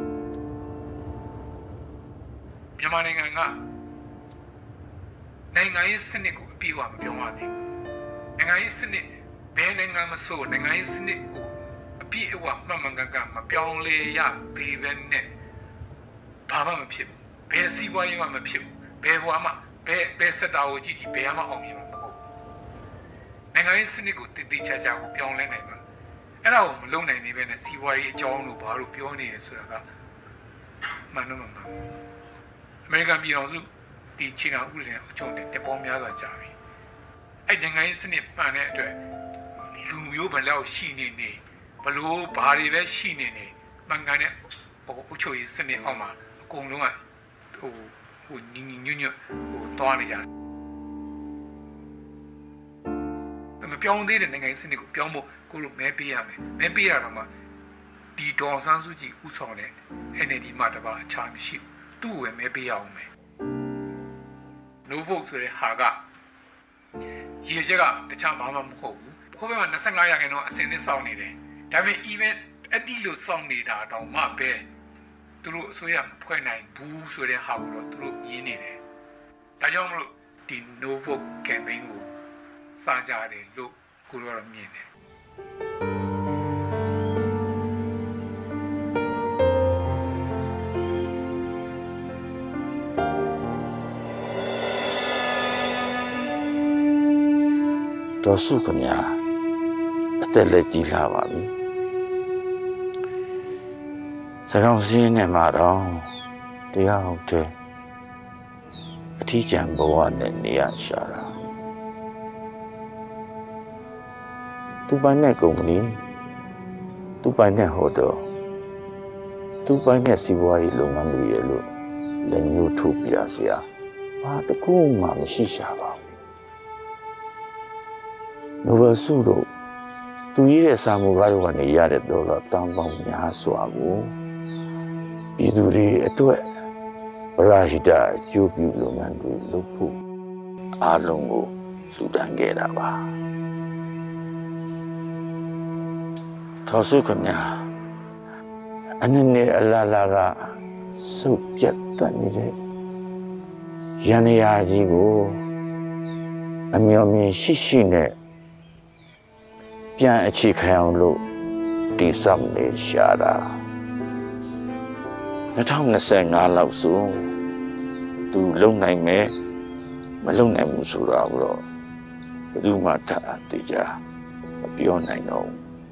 မြန်မာနိုင်ငံကနိုင်ငံရေးစနစ်ကိုအပြည့်အဝမပြောင်းရသေးဘူးနိုင်ငံရေးစနစ်ဘယ်နိုင်ငံမဆိုနိုင်ငံရေးစနစ်ကိုအပြည့်အဝမှန်မှန်ကန်ကန်မပြောင်းလဲရသေးပဲနဲ့ဘာမှမဖြစ်ဘူးဘယ်စီးပွားရေးမှမဖြစ်ဘူးဘယ်ဟိုမှဘယ်စက်တာကိုကြည့်ကြည့်ဘယ်မှအောင်မြင်မှာမဟုတ်ဘူးနိုင်ငံရေးစနစ်ကိုတည်တည်ချာချာကိုပြောင်းလဲနိုင်မှာအဲ့ဒါကိုမလုပ်နိုင်သေးပဲနဲ့စီးပွားရေးအကြောင်းလို့ဘာလို့ပြောနေရဆိုတာကမှန်တော့မှန်ပါအမေရိကန်ပြည်တော်စုဒီချင်းကဥပဒေအချုပ်နဲ့တပေါင်းများစွာကြာပြီအဲ့နိုင်ငံရေးစနစ်မှန်တဲ့အတွက်လူမျိုးဘယ်လောက်ရှိနေနေဘလို့ဘာတွေပဲရှိနေနေမှန်ကန်တဲ့ဟိုအချုပ်ရေးစနစ်အောက်မှာအကုန်လုံးကဟိုညညညဟိုတွားနေကြတယ်မပြောင်းသေးတဲ့နိုင်ငံရေးစနစ်ကိုပြောင်းဖို့ကိုလိုမဲပေးရမယ်မဲပေးရတော့မှဒီဒေါ်ဆန်းစုကြည်ဥဆောင်တဲ့ NLD မှာတပါအခြားမရှိဘူးသူ့ကိုပဲမဲပေးရအောင်မယ် no vote ဆိုတဲ့ဟာကရေချက်ကတခြားဘာမှမဟုတ်ဘူးခိုးဘက်မှာ25ရာခိုင်နှုန်းအစင်းသစ်စောင့်နေတယ်ဒါပေမဲ့ even အတိလို့စောင့်နေတာတောင်မှပဲသူတို့အစိုးရဖွဲ့နိုင်ဘူးဆိုတဲ့ဟာကိုတော့သူတို့ရင်းနေတယ်ဒါကြောင့်မလို့ဒီ no vote campaign ကိုစကြတယ်လို့ကိုတို့ကတော့မြင်တယ်တော်စုခင်ဗျာအသက်လက်ကြီးလာပါပြီစကောင်းစင်းနဲ့မှတော့တရားဟုတ်တယ်အထီးကျန်ဘဝနဲ့နေရရှာတာသူပိုင်တဲ့ကုမ္ပဏီသူပိုင်တဲ့ဟိုတယ်သူပိုင်တဲ့စီးပွားရေးလုပ်ငန်းတွေရဲ့လို့လက်မျိုးထုတ်ပြစရာဘာတကူမှမရှိရှာပါဘူးနိုဘယ်ဆုတို့သူကြီးတဲ့စာမှုကားရောကနေရတဲ့တော့တောင်းပေါင်းများစွာကိုပြည်သူတွေအတွက်ဗရာဟိတအကျိုးပြုလုပ်ငန်းတွေလုပ်ဖို့အားလုံးကိုစုတန်းခဲ့တာပါထောက်စုခမအနည်းနဲ့အလားလားကစုပ်ပြတ်တတ်နေတဲ့ရန်ရာကြီးကိုအမျှော်မြင်ရှိနဲ့ပြန်အခြေခံအောင်လို့တိစပ်နေရှာတာ2025လောက်ဆိုသူလုံနိုင်မယ်မလုံနိုင်ဘူးဆိုတော့ဘယ်သူမှတတ်သိကြမပြောနိုင်တော့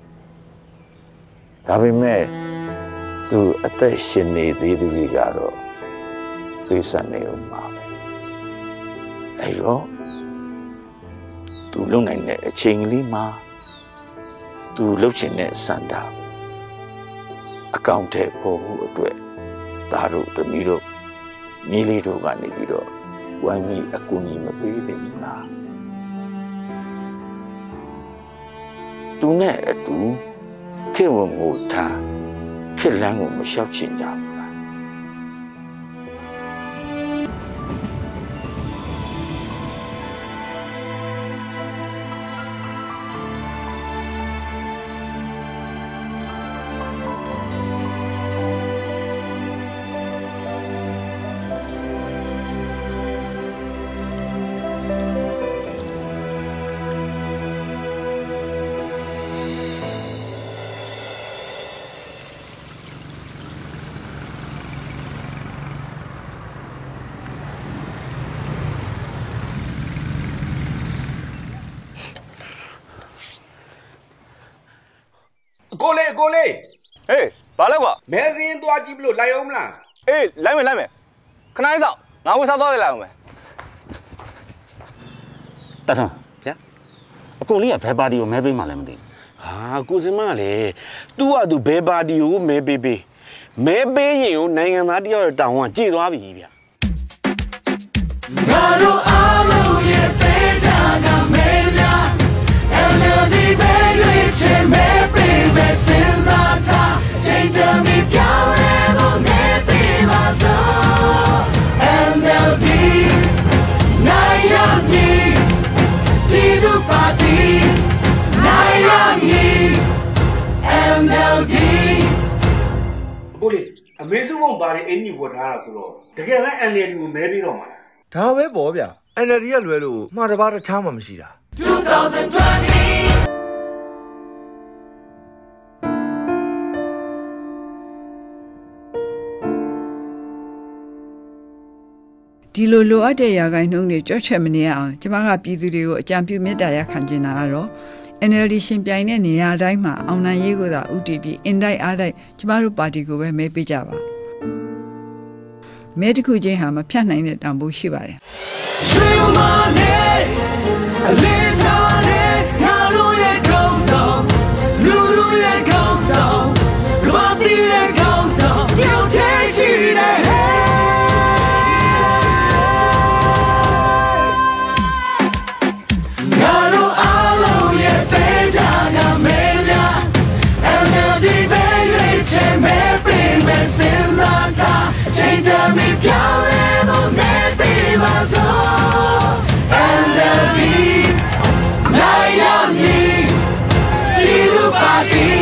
ဒါပေမဲ့သူအသက်ရှင်နေသေးသူတွေကတော့သိစနေအောင်ပါပဲအဲတော့သူလုံနိုင်တဲ့အချိန်ကလေးမှာသူလှုပ်ချင်တဲ့စန္ဒာအကောင့်ထဲပေါ်ဖို့အတွက်သားတို့သမီးတို့မြေးလေးတို့ကနေပြီးတော့ဝိုင်းပြီးအကူအညီမပေးသင့်ဘူးလားသူနဲ့အတူခေဝငိုထားခေလန်းကိုမလျှောက်ချင်ကြဘူးကိုလေးဟေးဘာလဲကွာမဲစင်းသွားကြည့်မလို့လိုက်အောင်မလားအေးလိုက်မယ်ခဏလေးစောင့်ငါဝစားသွားလိုက်အောင်မယ်တထဗျာအကိုလေးကဘယ်ပါတီကိုမဲပေးမှလည်းမသိဟာကိုစင်မလည်းသူ့ဟာသူဘယ်ပါတီကိုမဲပေးမဲပေးရင်ကိုနိုင်ငံသားတယောက်တောင်းကကြည်သွားပြီဗျာငါတို့အားလုံးရဲ့သေးချာကမဲများ NLD ပဲရွေးချယ်မဲပေးမယ်စဉ်းစားထားချိန်တမီပြောင်းလဲဖို့မဲပေးပါစို့ NLD နိုင်ရမည်ပြည်သူပါတီနိုင်ရမည် NLD ဘိုးလေးအမေစုဘုံပါတဲ့အင်ကြီးဝတ်ထားတာဆိုတော့တကယ်ပဲ NLD ကိုမဲပြီးတော့မှာဒါပဲပေါ့ဗျာ NLD ကလွယ်လို့မှားတစ်ပါးတစ်ခြားမှမရှိတာ 2020 ဒီလိုလိုအပ်တဲ့ရာဂိုင်းနှုန်းတွေကြော့ချက်မနေအောင်ကျမကပြည်သူတွေကိုအကြံပြုမေတ္တာရပ်ခံချင်တာကတော့ NLD ရှင်ပြိုင်တဲ့နေရာတိုင်းမှာအောင်နိုင်ရေးကိုသာဥတီပြီးအင်တိုက်အားတိုက်ကျမတို့ပါတီကိုပဲမဲပေးကြပါမဲတစ်ခုချင်းဟာမဖြတ်နိုင်တဲ့တန်ဖိုးရှိပါတယ်ရွှေမနဲ့အလေးထားနဲ့ငါတို့ရဲ့ကောင်းဆောင်လူလူရဲ့ကောင်းဆောင်ကဘာတီရဲ့ကောင်းဆောင်တယောက်တည်းရှိတယ်စဉ်းစားထားအချိန်တမီပြောင်းလဲဖို့မဲပေးပါစို့ NLD နိုင်ရမည်ပြည်သူပါတီ